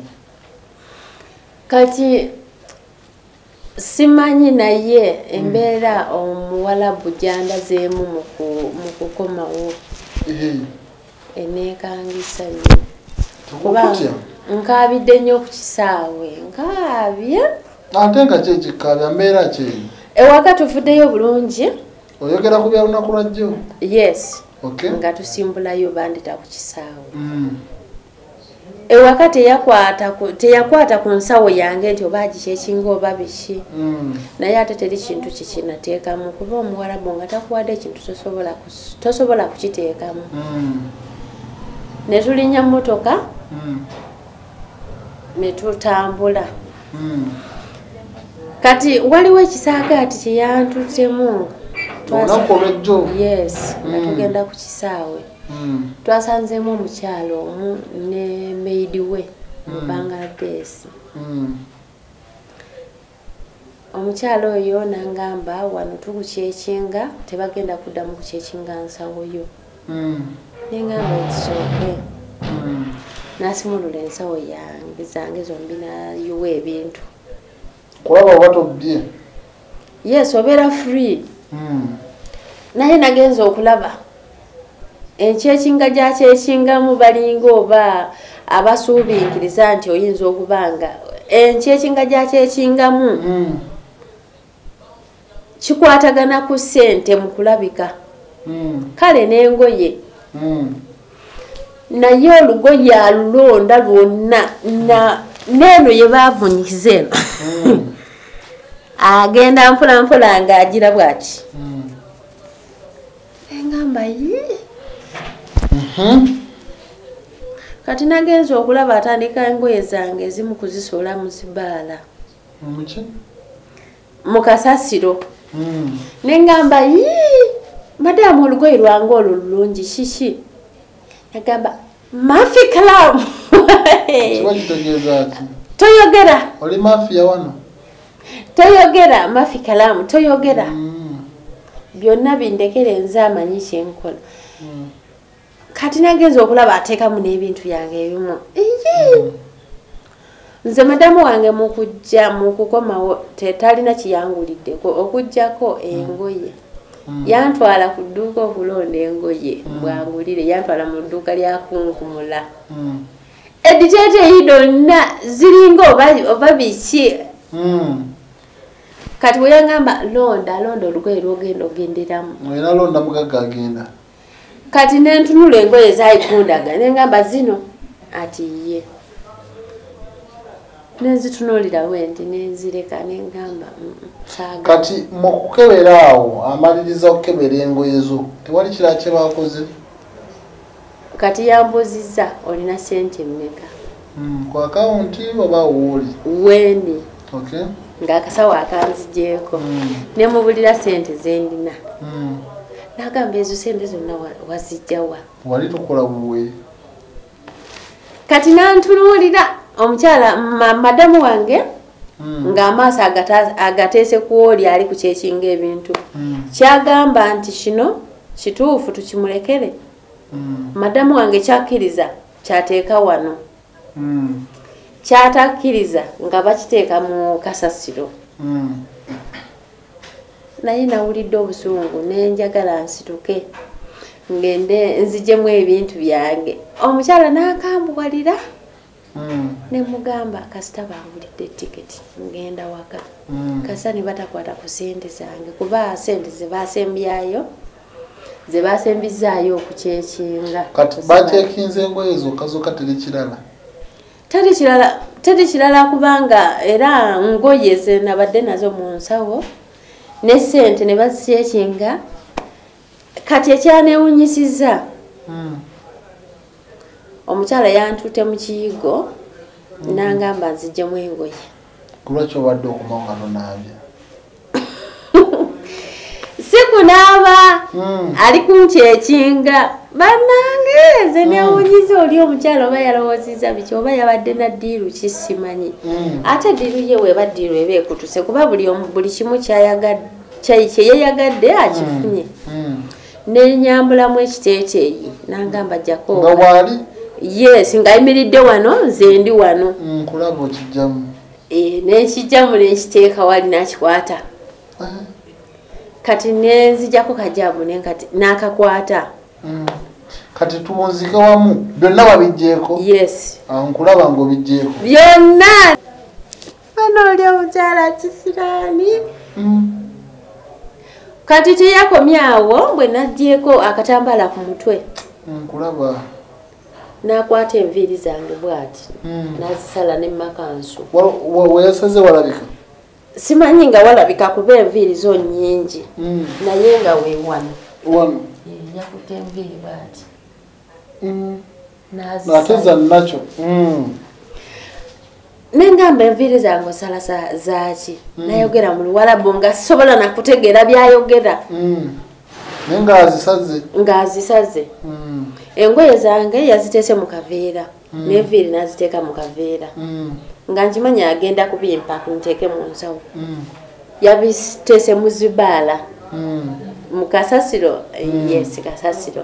Kati simanyi naye embeera omuwalabu gyandazeemu mu kukomawo eneekangisa nnyo. Kuba nkaabidde nnyo ku kisaawe nkaabye. Ate nga kyekikaabya mbeera kyeyo? Ewaka tuvuddeyo bulungi. Oyogera ku bya lunaku lwajjo? Yes. Okay. Nga tusimbulayo bandita ku kisaawe. Ewaka teyakwata ku nsawo yange nti oba gikyekinga oba biki. Naye ate teri kintu kikinateekamu kuba omuwarabu nga takuwadde ekintu tosobola kukiteekamu. Ne tulinnya mmotoka ne tutambula. Kati waliwo ekisaagaati kye yantutemu. Olunaku olw'ejjo? Yes, nga tugenda ku kisaawe. Twasanzeemu omukyalo omu ne maidi we mu Bangladesh. Omukyalo oyo n'angamba wano tukukyekinga tebagenda kuddamu kukyekinga nsawoyo. Nengamba ekisooke. N'asimulula ensawo zange zombi n'ayiwa ebintu. Kulaba oba tobbye? Yes, obeera free. Naye nagenza okulaba enkyekinga gyakyekingamu balinga oba abasuubinkiriza nti oyinza okubanga enkyekinga gyakyekingamu kikwatagana ku ssente mu kulabika. Kale n'engoye naye olugoye alulonda lwonna n'eno ye baavunyiza eno agenda mpola mpola ng'agira bw'ati. Engamba kati nagenza okulaba atandika engoye zange ezimu kuzisuula mu zibaala mu kasasiro. Nengamba madamu olugoye lwange olwo lulungi kiki? Nagamba mafi kalamu. Kiba kitegeeza ati? Toyogera. Oli mafiya wano? Toyogera mafi kalamu toyogera. Byonna bindekere nze amanyi kyenkola. Kati nagenza okulaba ateekamu n'ebintu byange ebimu. Nze madamu wange mu kukomawo talina kiyanguliddeko okuggyako engoye. Yantwala ku dduuka okulonda engoye bwangulire yantwala mu dduuka lya kunkumula. Editeeteeyi donna ziringa oba biki. Kati bwe yangamba londa olugoye lwogenda ogenderamu. Era londa mugagga agenda. Kati nentunula engoye zaayikundaga nengamba zino ati ye. Nenzitunuulira wendi nenzireka nengamba saaga. Kati mu kukebera awo amaliriza okukebera engoye zo tewali kirala kye bakoze? Kati yambuzizza olina ssente mmeka? Ku akawunti oba wooli? Wendi. Okay. Ng'akasawo akanzigyeko. Ne mubulira ssente ze ndina. N'agamba ezo ssente zonna wazijja wa? Wali tukola buwe? Kati nantunuulira omukyala madamu wange ng'amaaso agateese ku oli ali ku kyekinga ebintu. Kyagamba nti kino kituufu tukimulekere. Madamu wange kyakkiriza kyateeka wano. Kyatakkiriza nga bakiteeka mu kasasiro. Naye nawulidde obusungu nenjagala nsituke ngende nzijemu ebintu byange. Omukyala n'akambuwalira nemugamba kasita bangulidde tiketi ngenda waka. Kasa ne batakwata ku ssente zange kuba ssente ze basembizaayo okukyekinga. Kati batekinze engoye zokka teri kirala? Teri kirala kubanga era ngoye ze nabadde nazo mu nsawo ne ssente ne bazikyekinga. Kati ekyanewunyisiza omukyala yantuute mu kiyigo n'angamba nzijjemu engoye. Kulwaki obadde okumawo nga tonaabya? Si kunaaba ali kunkyekinga bannange nze newunyiza oli omukyala oba yalowoozizza biki oba yabadde na ddiiru kisimanyi. Ate ddiiru ye weba ddiiru eba ekutuse kuba buli kimu kyeyeyagadde akifunye. Nenyambulamu ekiteeteeyi n'angamba jjako. Nga bwali? Yes, ng'ayimiridde wano nze ndi wano. Nkulaba okijjamu? Nekijjamu nekiteeka wali nakikwata. Kati nenzijjako kajjamu n'akakwata. Kati tuwunzike wamu byonna babijjeeko? Yes. Nkulaba ng'obijjeeko byonna. Wano oli omukyala kisiraani. Kati teyakomye awo bwe naggyeeko akatambaala ku mutwe. Nkulaba. N'akwata enviiri zange bw'ati. N'azisala ne makansu. Weyasaze walabika? Simanyi nga walabika kuba enviiri zo nnyingi. Naye nga we wano. Wano? Yakutte enviiri bw'ati. N'ateza nakyo. Nengamba enviiri zange osala zaaki. Nayogera mu Luwarabu nga sisobola nakutegeera byayogera. Naye ng'azisaze? Ng'azisaze. Engoye zange yaziteese mu kaveera. N'enviiri n'aziteeka mu kaveera. Nga nkimanyi agenda kubimpa nteeke mu nsawo. Yabiteese mu zibaala. Mu kasasiro. Yes, kasasiro.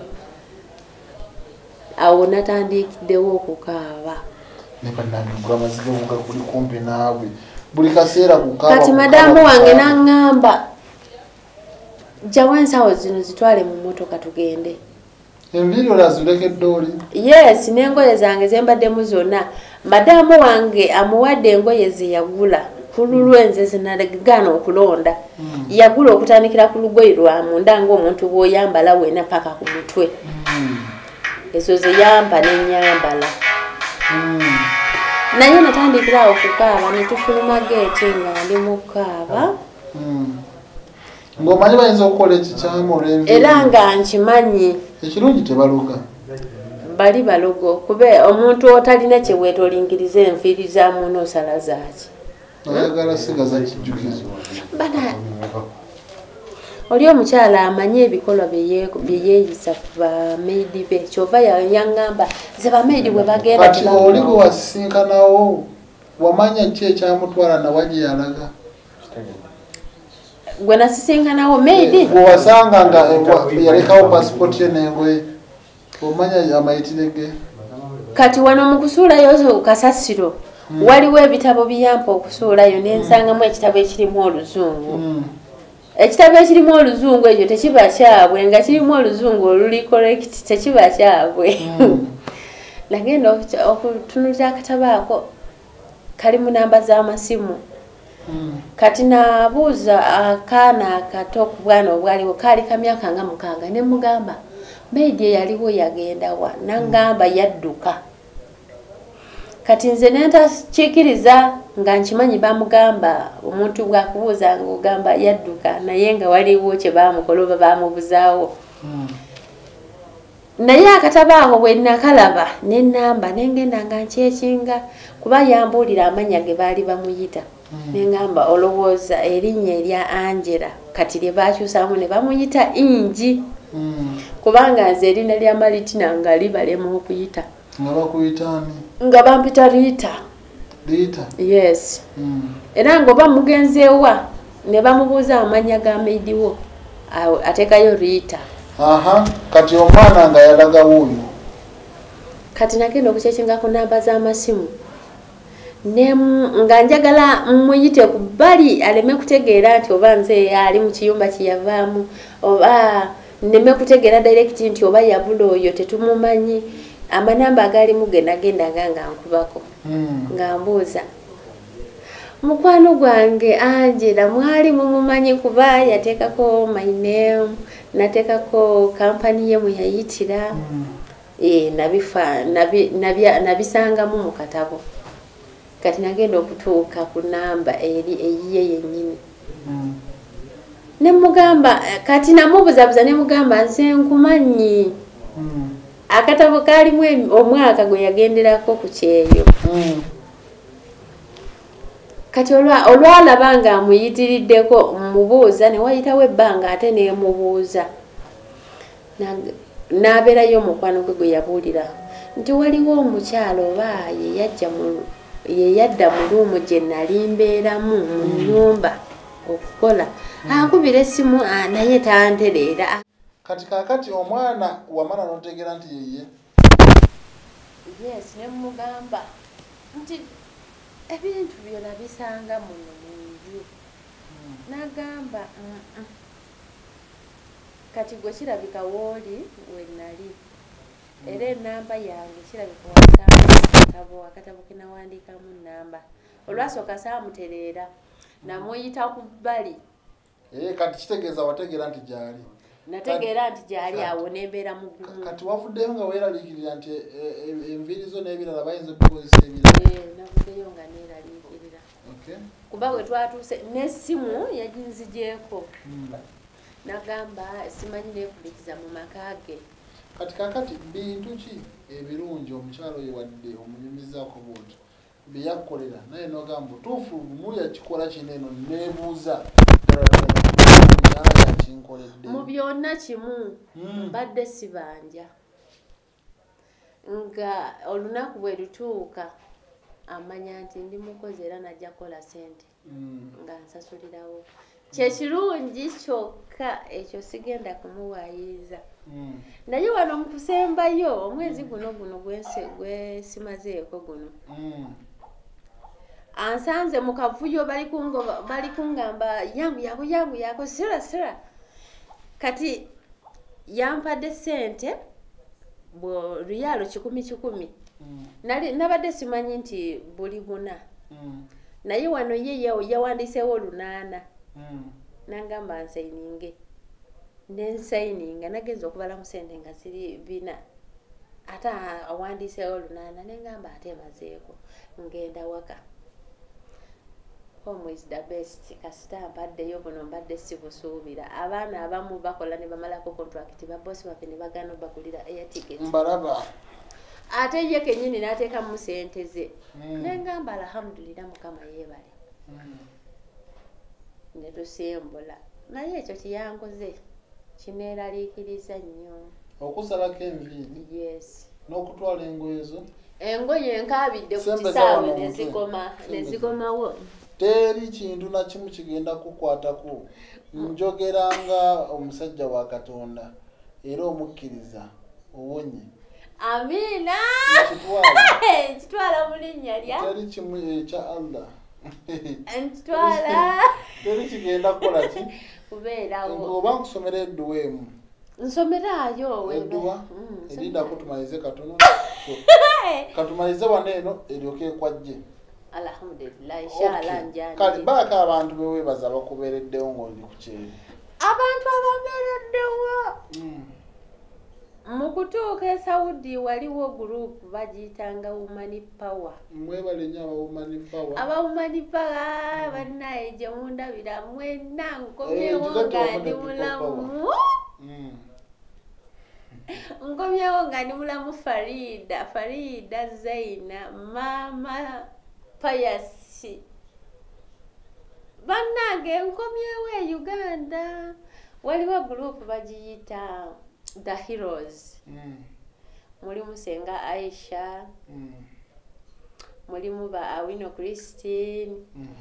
Awo natandikiddewo okukaaba. Nebananigwa amaziga nga kuli kumpi naawe buli kaseera kukaaba. Kati madamu wange n'angamba jjawo ensawo zino zitwale mu mmotoka tugende. Enviiri olazirekedde oli? Yes, n'engoye zange zembaddemu zonna. Madamu wange amuwadde engoye ze yagula ku lulwenze zinalegaana okulonda. Yagula okutandikira ku lugoye lwa munda ng'omuntu bw'oyambala weena paka ku mutwe. Ezo ze yamba n'ennyambala. Naye natandikira okukaaba ne tufuluma geeti nga ndi mu kukaaba. Ng'omanyi bayinza okukola ekikyamu olw'enviiri? Era nga nkimanyi. Ekirungi tebaloga? Bali balogo kube omuntu otalina kye weetolingiriza enviiri za muno osala zaaki. Ayagala sigaza kijjukizo. Bana oli omukyala amanyi ebikolwa bye yeeyisa ku bameidi be. Kyova yaŋŋamba ze bameidi bwe bagenda. Kati oli gwe wasisinkanawo wamanya ki ekyamutwala nawe gye yalaga? Gwe nasisinkanawo meidi? Gwe wasanga nga yalekawo pasipoti ye n'engoye. Omanya amayitire ge? Kati wano mu kusuulayo kasasiro waliwo ebitabo biyampa okusuulayo n'ensangamu ekitabo ekirimu oluzungu. Ekitabo ekirimu oluzungu ekyo tekiba kyabwe nga kirimu oluzungu oluli correct tekiba kyabwe. Nagenda okutunulira akatabo ako kalimu namba z'amasimu. Kati nabuuza akaana akato ku bwana obwaliwo kaali ka myaka nga 6 ne mugamba meedi yaliwo yagenda wa nangamba yadduka. kati nze nentakiikiriza nga nkimanyi bamugamba omuntu bwakubuuza ngaogamba yadduka naye nga waliwo kye bamukola oba bamubuzaawo naye akatabo awo bwe nakalaba n'ennamba nengenda nga nkyekinga kuba yambuulira amanya ge baali bamuyita nengamba olowooza erinnya erya Angela kati lye bakyusaamu ne bamuyita Inji kubanga nze erinnya lya Maritina nga libalema okuyita nga bakuyitaani nga bampita Rita. Yes. Era ngoba mugenzeewa ne bamubuuza amanya ga maidiwo ateekayo Rita. Kati omwana nga yalaga wuuyo kati nagenda okukyekinga ku namba z'amasimu nga njagala muyite ku bbali aleme kutegeera nti oba nze ali mu kiyumba kiyavaamu oba neme kutegeera direct nti oba yabula oyo tetumumanyi amanamba agali mugenda nga nkubako nga mbuuza mukwano gwange Angela mwali mumumanyi kuba yateekako my name nateekako kampani ye mwe yayitira nabisangamu mu katabo kati nagenda okutuuka ku namba eri eyiye yennyini nemugamba kati namubuzabuza nemugamba nze nkumanyi akatabo kaalimu omwaka gwe yagenderako ku kyeyo kati olwalaba nga amuyitiriddeko mubuuza ne wayitawo ebbanga ate nemubuuza n'abeerayo omukwano gwe yabuulira nti waliwo omukyalo oba yeyadda mu luumu gye nali mbeeramu mu nnyumba okukola ankubira essimu naye tantereera. Kati kakati omwana wamala n'otegeera nti yeye? Yes, nemugamba nti ebintu byonna bisanga muno mu nju. Nagamba kati gwe kirabika wooli we nali era ennamba yange kirabika wasanga akatabo ke nawandiikamu nnamba olwasooka saamutereera namuyita ku bbali kati kitegeeza wategeera nti gyali? Nategeera nti gyali awo nembeera mu gumu. Kati wavuddeyo nga weeraliikirira nti enviiri zo n'ebirala bayinza okukozesa ebirala? Navuddeyo nga neeraliikirira kuba bwe twatuuse n'essimu yaginzigyeko nagamba simanyi neekulikiza mu maka ge. Kati kakati bintu ki ebirungi omukyalo oyo wadde omunyumizaako bwoti bye yakkolera naye nogamba butuufu lumu yakikola kino eno neebuuza yakinkoledde? Mu byonna kimu mbadde sibanja nga olunaku bwe lutuuka amanya nti ndi mukozi era najja kukola ssente nga nsasulirawo. Kyekirungi kyokka ekyo sigenda kumuwaayiriza naye wano mu kusembayo omwezi guno gwesimazeeko guno ansanze mu kavuyo bali kungamba yangu yako sira kati yampadde ssente luyalo 100 nabadde simanyi nti buli buna naye wano ye yawandiseewo 8 nangamba nsayininge nensayininga nagenza okubala mu ssente nga ziri 4 ate awandiseewo 8 nengamba ate mazeeko ngenda waka. Home is the best. Kasita mbaddeyo buno mbadde sibusuubira. Abaana abamu bakola ne bamalako contract babosi bafe ne bagana bagulira air ticket. Mbalaba. Ate ye kenyini n'ateeka mu ssente ze. Nengamba alhamdulillah Mukama yeebale. Ne tusimbula. Naye ekyo kiyankoze kineeraliikiriza nnyo. Okusalako enviiri? Yes. N'okutwala engoye zo? Engoye nkaabidde ku kisaawe nezikomawo. Teri kintu na kimu kigenda kukwatako. Njogeranga omusajja wa Katonda era omukkiriza owonye. Amina. Kitwala mu linnya lya. Teri kimu ekya Allah. Ntwala. Teri kigenda kukola ki? Kubeerawo. Oba nkusomera edduwa emu. Nsomerayo edduwa erinda kutumalize katono. Katumalize wano eno eryoke ekwajje. Alhamdulillah inshallah njani. Kali baka abantu bewebaza bakubeereddewo ng'oli ku kyeri. Abantu ababeereddewo mu kutuuka e Saudi waliwo group bagiyitanga Woman Power. Mwebale nnyo aba Woman Power. Aba Woman Power bannaye gye mundabira mwenna nkomyewo nga ndi mulamu. Nkomyewo nga ndi mulamu Farida Zaina Mama Payasi. Bannange nkomyewo e Uganda waliwo group bagiyita The Heroes. Mulimu Senga Aisha. Mulimu ba Awino Christine.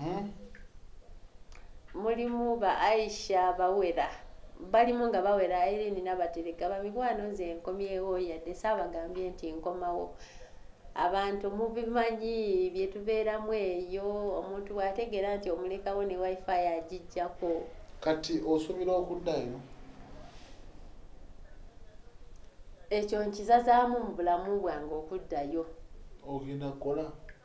Mulimu ba Aisha bawera. Balimu nga bawera Irene n'abatereka bamikwano nze nkomyewo yadde saabagambye nti nkomawo. Abantu mubimanyi bye tubeeramu eyo omuntu bw'ategeera nti omulekawo ne wifi agijjako. Kati osuubira okuddayo? Ekyo nkizazaamu mu bulamu bwange okuddayo. Ogenda kukola?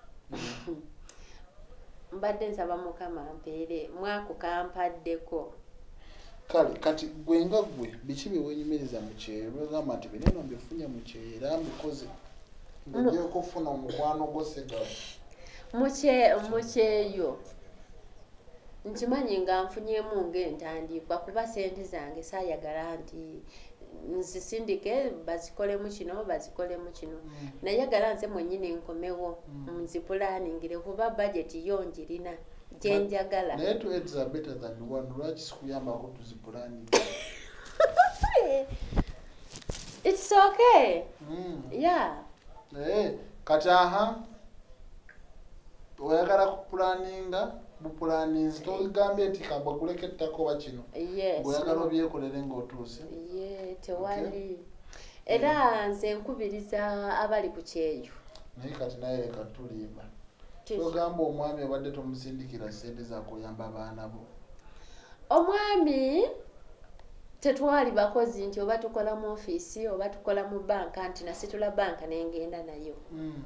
Mbadde nsaba Mukama ampeere mwaka kampaddeko. Kale kati gwe nga gwe biki bye wenyumiriza mu kyeyo lwegamba nti bino mbifunye mu kyeyo era mbikoze ng'oggya okufuna omukwano gw'osegala mu kyeyo nkimanyi nga nfunyemu ng'entandikwa kuba sente zange saayagala nti nzisindike bazikolemu kino nayagala nze mwennyini nkomewo nzipulaaningire kuba budget yo njirina gye njagala. naye two heads are better than one. Lwaki sikuyambako tuzipulaani? It's okay. Yeah. Kati oyagala kupulaninga bupulaninzi togambye nti kabaguleko ettako oba kino. Oyagala obyekolere ng'otuuse. Tewali. Era nze nkubiriza abali ku kyeyo. Naye kati naye leka tulimba. Togamba omwami obadde tomusindikira ssente zakuyamba abaana bo. Omwami tetwali bakozi nti oba tukola mu ofiisi oba tukola mu banka nti nasitula banka nengenda nayo.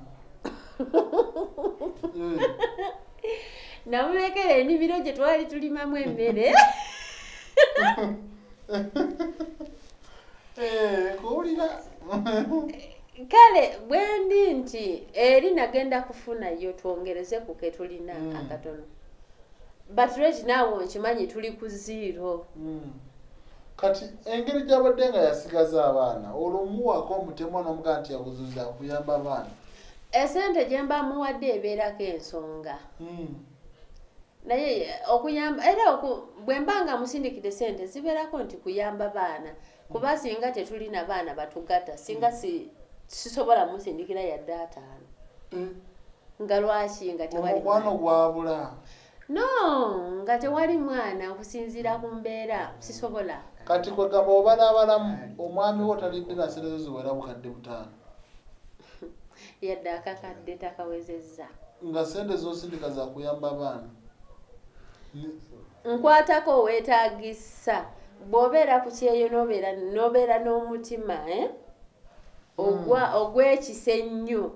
Namulekera enimiro gye twali tulimamu emmere. Kuwulira. Kale bwendi nti eri nagenda kufunayo twongereze ku ke tulina akatono. But right now nkimanyi tuli ku zero. Kati engeri gy'abadde nga yasigaza abaana olwomuwako omutemu n'omugaa nti yabuzuza kuyamba abaana. Esente gye mba muwadde ebeerako ensonga. Naye okuyamba era bwe mbanga musindikire sente zibeerako nti kuyamba baana kuba singa tetulina baana batugata singa sisobola musindikira yadde 5. Nga lwaki nga tewali omukwano gwabula? No, nga tewali mwana okusinziira ku mbeera sisobola. Kati kwegamba obala abalamu omwami wo talidde na sente zo ziwera bukadde 5. Yadde akakadde takawezezza. Nga sente z'osindika za kuyamba abaana. Nkwatako weetaagisa bw'obeera ku kyeyo n'obeera n'omutima ogw'ekisa ennyo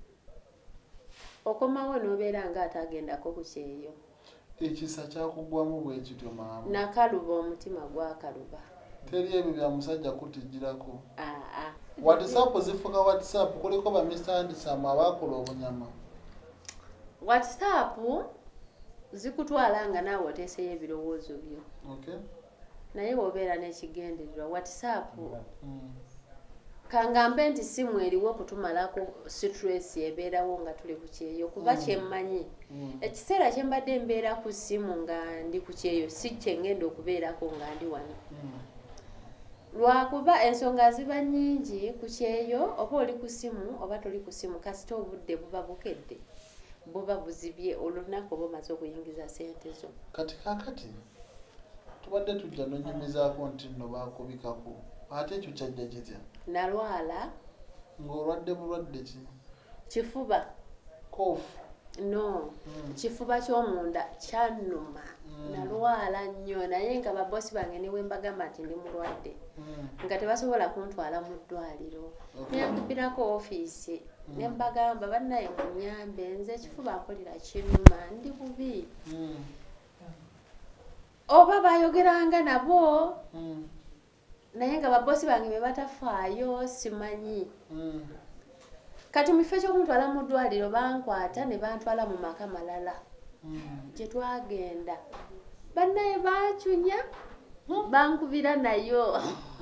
okomawo n'obeera ng'ataagendako ku kyeyo. Ekisa kyakugwamu bwe kityo maama. Nakaluba omutima gwakaluba. Teri ebyo bya musajja kutijjirako. WhatsApp zifuga WhatsApp kuliko ba Mr. Handsome abakola obunyama. WhatsApp zikutwala nga naawe oteeseyo ebirowoozo byo. Naye bw'obeera n'ekigendererwa WhatsApp kangambe nti simu eriwo okutumalako stress ebeerawo nga tuli ku kyeyo kuba kyemmanyi ekiseera kye mbadde mbeera ku simu nga ndi ku kyeyo si kye ngenda okubeerako nga ndi wano. Lwakuba ensonga ziba nnyingi ku kyeyo oba oli ku simu oba toli ku simu kasita obudde buba bukedde buba buzibye olunaku oba omaze okuyingiza sente zo. Kati kakati tubadde tujja nonyumizaako nti nno baakubikako ate ekyo kyajja kitya? Nalwala. Ng'olwadde bulwadde ki? Kifuba. Kofu? No. Kifuba ky'omunda kyannuma. Nalwala nnyo naye nga babosi bange ne bwe mbagamba nti ndi mulwadde nga tebasobola kuntwala mu ddwaliro. Nempirako ofiisi ne mbagamba bannaye munnyambe nze ekifuba nkolera kinnuma ndi bubi. Oba bayogeranga nabo naye nga babosi bange be batafaayo simanyi kati mu kifo ky'okumutwala mu ddwaliro bankwata ne bantwala mu maka malala gye twagenda bannaye bancunya bankubira nayo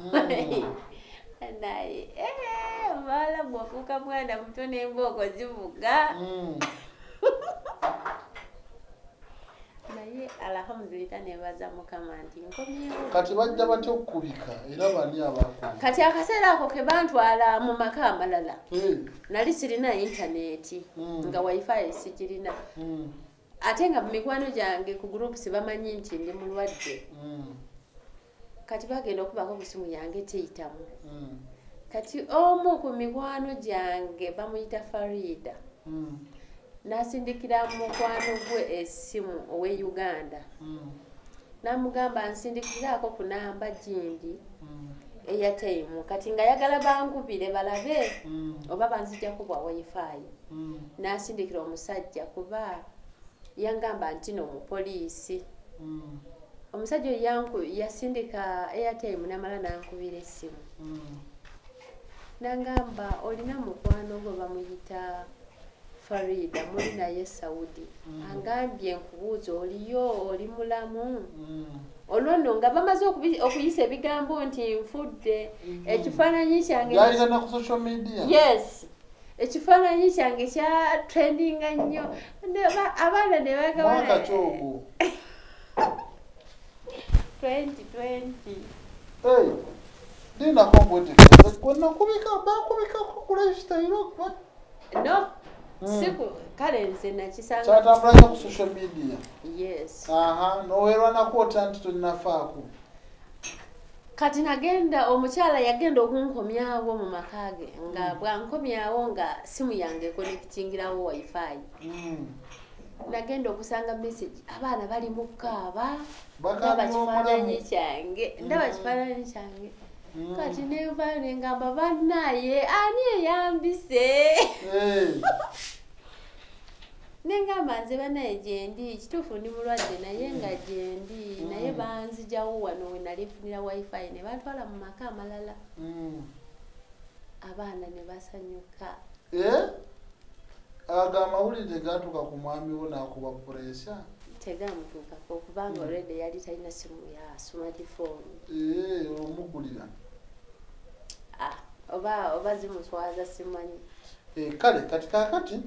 naye omwala bw'ofuuka mwana muto n'embooko zivuga naye alhamdulillah nebaza mukama nti nkomyewo. Kati bajja batya okukubika era bani abakubika? Kati akaseera ako ke bantwala mu maka amalala nali sirina intaneti nga wifi sikirina ate nga mu mikwano gyange ku groups bamanyi nti ndi mulwadde kati bagenda okubako ku simu yange teyitamu kati omu ku mikwano gyange bamuyita Farida nasindikira mukwano gwe esimu owe Uganda namugamba nsindikiraako ku namba gindi Airtime kati nga yagala bankubire balabe oba banzijjako bwa wifi nasindikira omusajja kuba yangamba nti no mupoliisi omusajja oyo yasindika Airtime namala nankubira essimu nangamba olina mukwano gwe bamuyita Farida muli naye Saudi angambye nkubuuza oliyo oli mulamu olwono nga bamaze okuyisa ebigambo nti nfudde ekifaananyi kyange yalina ku social media yes ekifaananyi kyange kya trendinga nnyo abaana ne mwaka kyogo 2020 dina kombotekeza konna kubika bakubika ku lifestyle okwa no siku kale nze nakisanga kyatambula ku social media yes nowerwa nakwota nti tolinafaako kati nagenda omukyala yagenda okunkomyawo mu makage nga bwankomyawo nga simu yange connectingirawo wifi nagenda okusanga message abaana bali mu kkaaba ndaba kifaananyi kyange kati nenva nengamba bannaye ani eyambise nengamba nze bannaye gyendi kituufu ndi mulwadde naye nga gyendi naye banzijawo wano we nalifunira wifi ne bantwala mu maka amalala abaana ne basanyuka aga amawulire gatuuka ku mwami wo nakuba puresha tegamutuukako kubanga olwedde yali talina simu ya smartphone omugulira oba zimuswaza simanyi kale kati kakati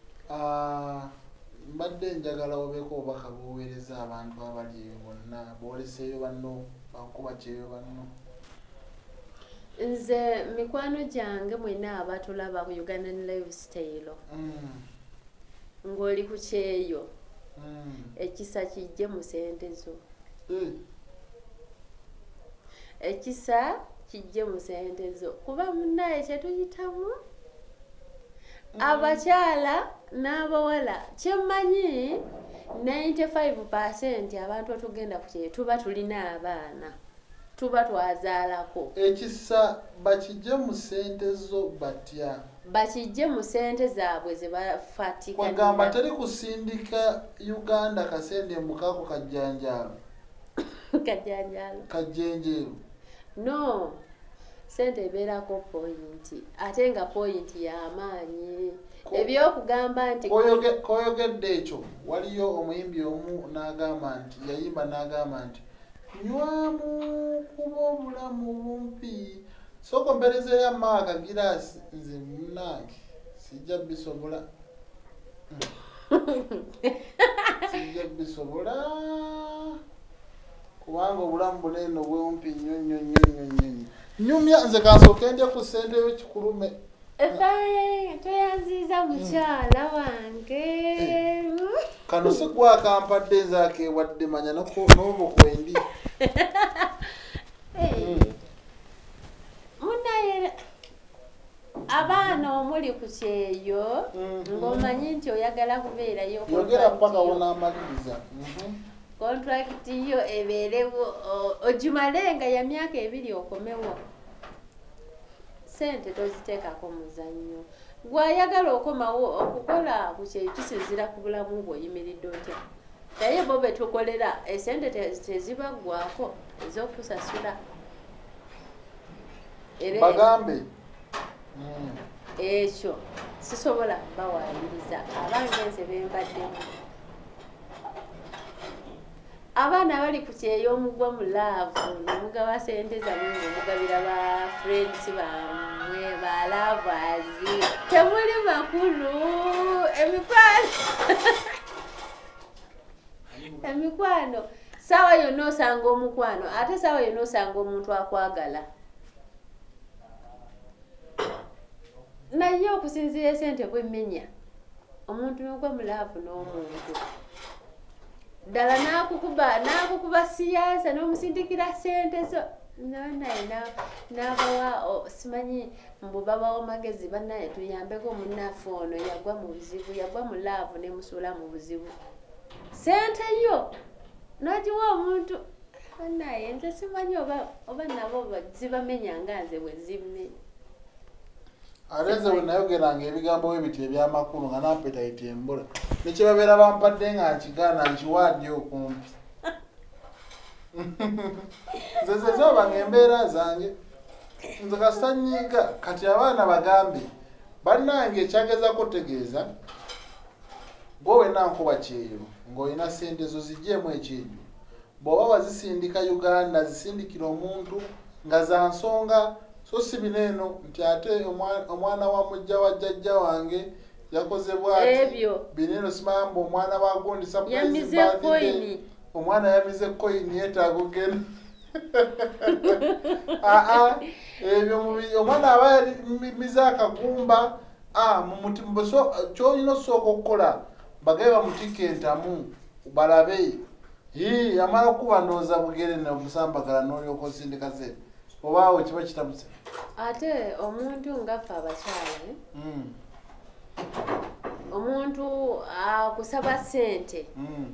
mbadde njagala obeeko obubaka bwoweereza abantu abali eyo bonna bwoleseeyo banno bakuba kyeyo banno nze mikwano gyange mwena abatulaba ku Ugandan lifestyle ng'oli ku kyeyo ekisa kijje mu sente zo ekisa kijje mu sente zo kuba munnaye kyetuyitamu abakyala n'abawala kyemmanyi 95% abantu otugenda ku kyeyo tuba tulina abaana tuba twazaalako ekisa bakijje mu sente zo batya bakijje mu sente zaabwe ze bafatika kwagamba teri kusindika Uganda kasende mbukako kajjanjalo kajjenjeero no sente ebeerako point ate nga point y'amaanyi ebyokugamba nti koyogedde ekyo waliyo omuyimbi omu n'agamba nti yayimba n'agamba nti nywamu kuba obulamu bumpi soko mperezeeyo amaaka giraasi nze munnange sijja bisobola sijja bisobola kubanga obulamu buneeno bwempi nnyo nnyo nnyo nnyo nnyo nyumya nze kansooke ndya ku ssente y'ekikulume toyanziza mukyala wange kano si gwakampadde nze akeewadde manya n'obukwendi munaye abaana omuli ku kyeyo ng'omanyi nti oyagala kubeerayo yogera paka wonaamaliriza kontrakiti yo ebeerewo ogimale nga ya myaka 2 okomewo sente toziteekako muzannyo gwayagala okomawo okukola ku kyeyo kisinzira ku bulamu bw'oyimiridde otya naye bo betukolera esente tezibaggwako ez'okusasula bagambe ekyo sisobola kubawaayiriza abange nze bembaddemu abaana bali ku kyey'omugwa mu laavu nomugaba sente zamwe ng'omugabira ba friends bamwe ba lavazi temuli makulu emikwano saawa yonna osanga omukwano ate saawa yonna osanga omuntu akwagala naye okusinziira esente bwemmenya omuntu n'ogwa mu laavu n'omuntu ddala n'akukuba siyaasa n'omusindikira sente zo naye n'abawa simanyi mbu babawo magezi bannaye tuyambeko omunnaffe ono yagwa mu buzibu yagwa mu laavu nemusuula mu buzibu sente yo n'ogiwa omuntu bannaye nze simanyi oba nabo zibamenya nga nze bwe zimmenya ate nze bwe nayogeranga ebigambo bwe biti ebyamakulu nga nappetite embula nekyebabeera bampadde nga nkigaana nkiwaadde okumpi nze zezobanga embeera zange nze kasanyiga kati abaana bagambe bannange ekyagezako tegeeza gwe wenna nkuba kyeyo ng'olina sente zo zijjeemu ekyejo bw'oba wazisindika uganda zisindikira omuntu nga za nsonga so si bineeno nti ate omwana wa mujja wa jjajja wange yakoze bwati bineeno simamba omwana wa gundi surprise omwana yamize koyini yeetaaga ogenda ebyo omwana aba yamize akagumba mumutima kyolina osooka okukola bagabe bamutika entamu balabe amala okuba ndowooza bugere nomusambagala n'olyoka osindika ze obaawo kiba kitabuse ate omuntu ngaffe abakyala omuntu akusaba sente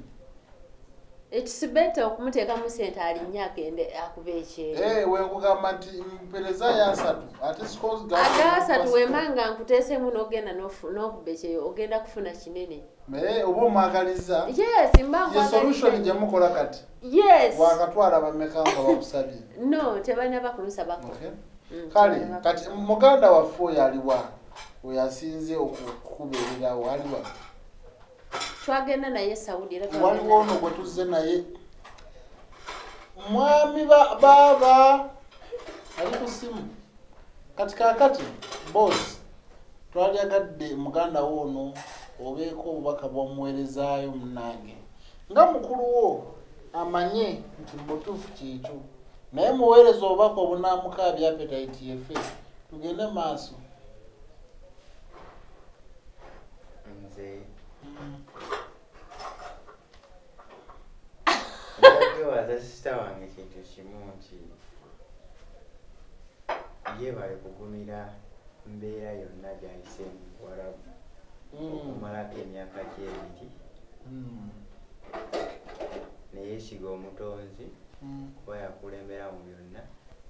ekisibeta okumuteekamu sente alinnya agende akuba ekyero wenkugamba nti mpereza yasatu ate agasatu wembanga nkuteesemu n'ogenda n'okuba ekyeyo ogenda kufuna kinene oba omwagaliza solution gyemukola kati wakatwala bameka nga bakusabye no tebalina bakumusabako kale kati muganda waffe oyo aliwa oyo asinze okukubeererawo aliwa twagenda naye Saudi waliwo ono gwe tuzze naye mwami baaba ali ku simu kati kakati boss twalyagadde muganda wo ono obeeko obubaka bw'omuweerezaayo munnange nga mukulu wo amanye nti mubutuufu kiitu naye muweereza obubaka obunaamukaabya appetite yeffe tugende maaso nze ndakwebaza sisita wange kintu kimu nti ye bali kugumira mbeera yonna gyayise mu Buwarabu okumalako emyaka gy'ebiri neyeesiga omutonzi kuba yakulembera mu byonna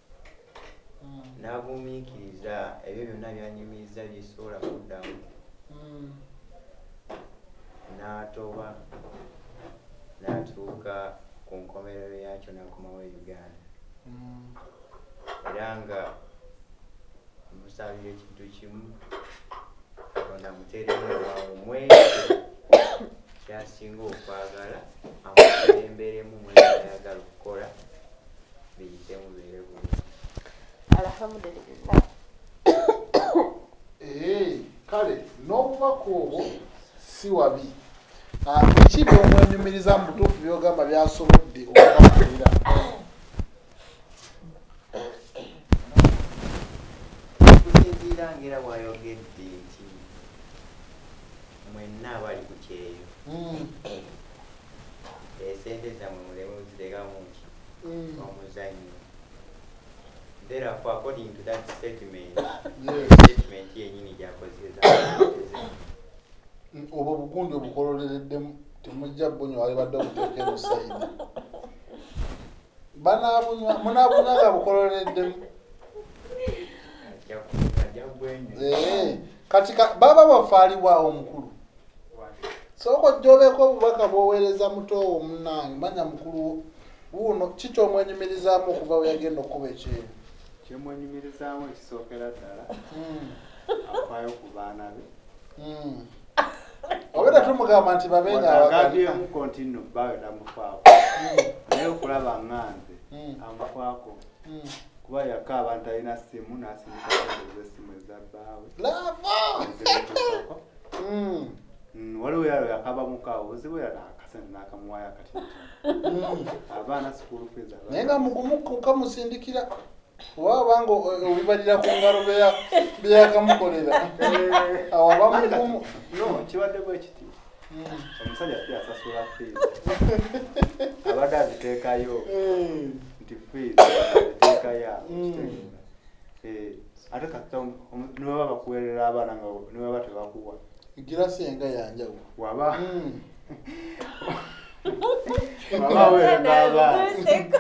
n'agumiikiriza ebyo byonna byanyumiriza byesobola kuddamu n'atoba n'atuuka ku nkomerero yakyo n'akomawo e Uganda era nga musabira ekintu kimu Katonda muteeremu omwezi kyasinga okwagala amukulemberemu mweyayagala okukola biyite mubeere bulungi alhamdulillah kale n'obubaka obwo si wabi biki byomwenyumiriza mu butuufu byogamba byasobodde okukakulira kusinziira ngera bwayogedde nti mwenna abali ku kyeyo esente zammwe muleme ziteekamu nti omuzannyo therefore according to that statement statement yenyini gyakozesa obwo obugundi obukololereddemu temujja bunywa wali badde obuteeka emusayidi munaabunywa nga bukololereddemu kati baba waffe aliwaawo omukulu sooka ojja obeeko obubaka bw'oweereza mutowo munnange manya mukulu wuuno kikyomwenyumirizaamu okuva we yagenda okuba ekyeyo kyemwenyumirizamu ekisookera ddala afaayo ku baana be obera tumugamba nti babenga agabyemu kontinu bawe tamufaako naye okulaba ŋŋanze amufaako kuba yakaaba nti alina simu n'asimukasendeza essimu ezabbaawe waliwo yalo yakaba mukaawo buzibu era akasente n'akamuwaayo akati abaana sikulu fees naye nga mugumu kukamusindikira wabanga obibalira ku ngalo beyakamukolera awaba mugumu kibadde bwe kiti omusajja fi asasula fees abadde aziteekayo nti fees aziteekayo ate kasita niweba bakuweerera abaana nga niweba tebakuwa gira senga yanjawo waba waba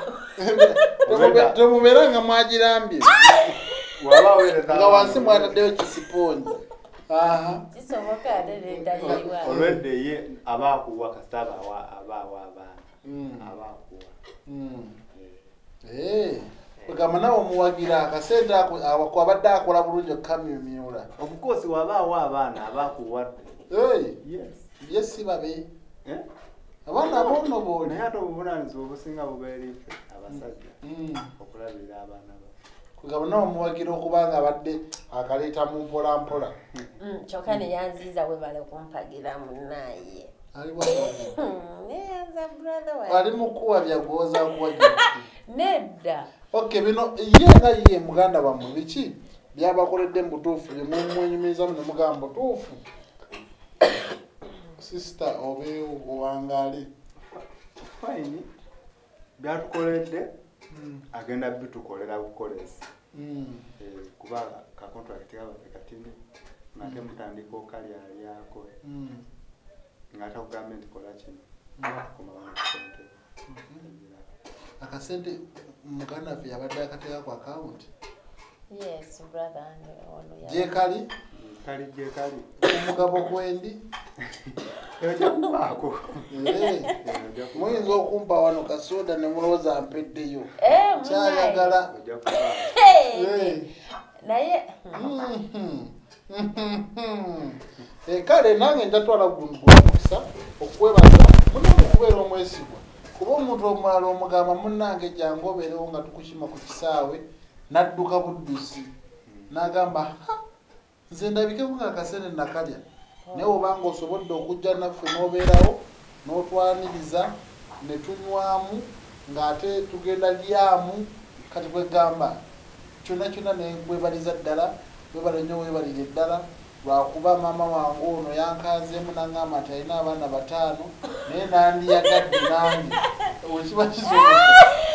temubeera nga mwagirambye nga wansi mwataddeyo kisiponji olwedde ye aba akuwa kasita abaawa abaana aba akuwa ogamba nawe omuwagira akasente ako abadde akola bulungi okukamyumyula obukosi wabaawo abaana abakuwadde ye si babe abaana abonobooli naye ate obuvunaanyizibwa obusinga bubeerife abasajja okulabirira abaana ba kugamba nawe omuwagira okubanga abadde akaleeta mu mpolampola kyokka neyanziiza webale kumpagira munaye ali mukuwa byagoza kuwagira nedda okay bino ye nga ye muganda wammwe biki byabakoledde mu butuufu byemwenyumirizamu ne mugamba butuufu sister obe owangaali fine byatukoledde agenda bitukolera bukolezi kuba ka contract kabadde katini ngate mutandika okali alyako ngate okugamba nti kola kino akasente muganda ffe yabadde akateeka ku account yes brother jekali jekali omugabo gwendi ejokubaako muyinza okumpa wano kasoda ne mulowooza mpeddeyo kyayagala naye kale nange ntatwala gulumukisa okwebaza munamu okubeera omwesigwa kuba omuntu omulala omugamba munnange jangu obeerewo nga tukukima ku kisaawe n'adduka buddusi n'agamba nze ndabikeko nga akasente nakalya naye obanga osobodde okujja naffe n'obeerawo n'otwaniriza ne tunywamu ng'ate tugenda lyamu kati kwegamba kyonna kyonna nenkwebaliza ddala webale nnyo webalire ddala lwakuba maama wange ono yankanzeemu naŋŋamba nti alina abaana 5 naye nandiyagadde nange wekiba kisoboka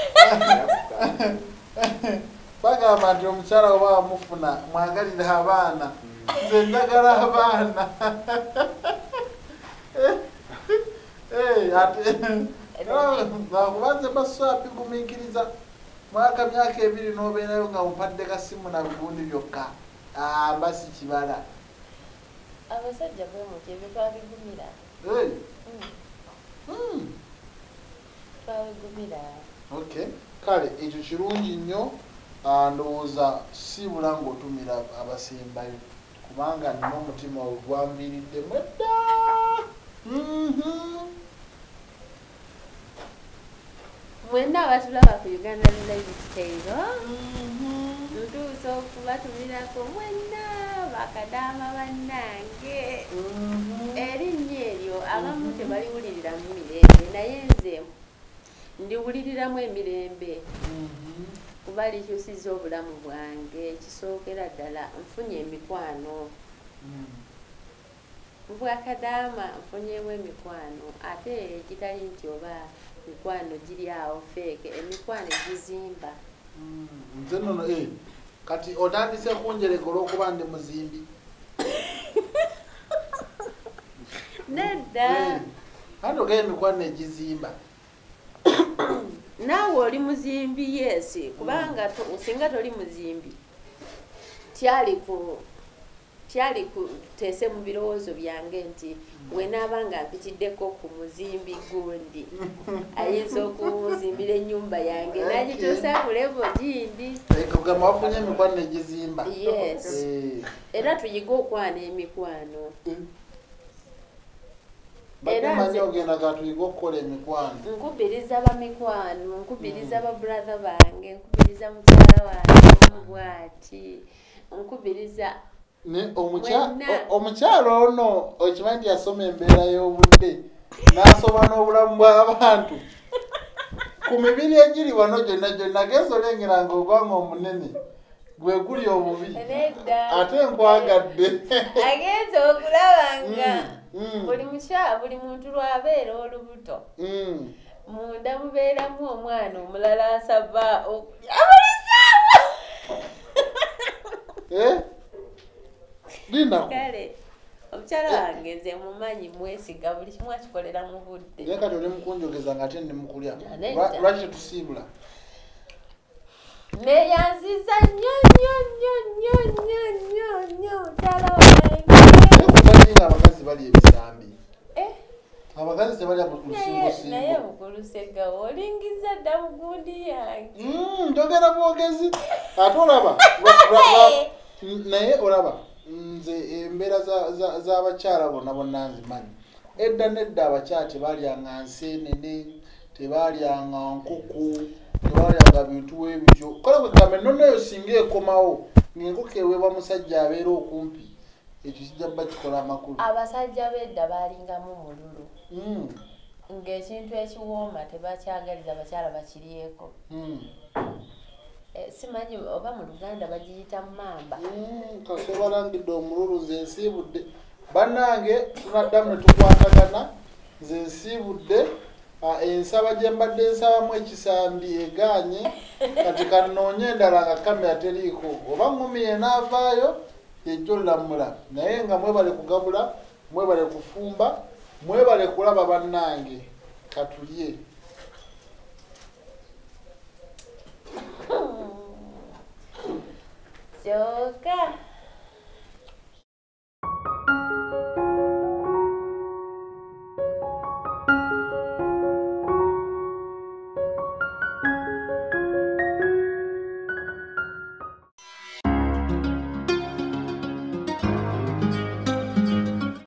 bagamba nti omukyala oba wamufuna mwagalire abaana nze njagala abaana akubanze baswapi gumiikiriza mwaka myaka 2 n'obeerayo nga mumpadde kasimu na bigundi byokka mbasi kibala abasajja bwe mutyo ebyo twabigumira twabigumira okay kale ekyo kirungi nnyo ndowooza sibula ng'otumira abasembayo kubanga nina omutima ogwambiridde mwedda mwenna abatulaba ku Uganda Lifestyle ntuusa okubatumirako mwenna bakadaama bannange erinnya eryo abamu tebaliwuliriramu mirembe naye nze ndiwuliriramu emirembe kuba likyusiza obulamu bwange kisookera ddala nfunye emikwano mubwakadaama nfunyeemu emikwano ate ekitali nti oba mikwano giri awo feeke emikwano egizimba nze nono kati otandise kunjerekola okuba ndi muzimbi nedda ate ogaye emikwano egizimba naawe oli muzimbi yesi kubanga singa toli muzimbi kyali kuteese mu birowoozo byange nti wenaaba nga mpitiddeko ku muzimbi gundi ayinza okumuzimbira ennyumba yange nagituusa ku levo gindi kugamba wafunye emikwano negizimba. Yes. Era tuyiga okwana emikwano. Era manyi ogenda gatuyiga okukola emikwano. Nkubiriza bamikwano, nkubiriza babrother bange, nkubiriza mukyala wange omubwati, nkubiriza omukyalo ono okimanyi nti yasoma embeera y'obudde n'asoma n'obulamu bw'abantu ku mibiri egiri wano gyonna gyonna genza olengera ng'ogwanga omunene gwe guli obubi ate nkwagadde agenza okulaba nga buli muntu lwabeera olubuto munda mubeeramu omwana omulala asaba abulisaawo kale omukyala wange nze mumanyi mwesiga buli kimu akikolera mu budde naye kati oli mukunjogeza nga ate ndi mukulya lwaki tetusiibula neyanziza nnyo nnyo nnyo nnyo nnyo nnyo nnyo mukyala wange kubalinga abakazi bali ebisambi abakazi tebalya busingosingo naye mukulusega olingiza dda mugundi yange njogera bwogezi ate olaba naye olaba nze embeera z'abakyala bonna bonna nzimanyi edda nedda abakyala tebalyanga nseenene tebalyanga nkuku tebalyanga bintu ebityo kale bwegamba ennono eyo singa ekomawo ng'enkoko eweebwa musajja abeera okumpi ekyo kijja bba kikola amakulu. Abasajja b'edda baalingamu mululu ng'ekintu ekiwooma tebakyagaliza bakyala bakiryeko. Simanyi oba mu Luganda bagiyita mamba. Kase balangidde omululu nze nsiibudde bannange tunaddamu ne tukwatagana nze nsiibudde ensaba gye mbadde nsabamu ekisambi egaanye kati kanoonye endala nga kamera teriiko oba ngumi enaavaayo ejjo lamula naye nga mwebale kugabula mwebale kufumba mwebale kulaba bannange katulye. Joka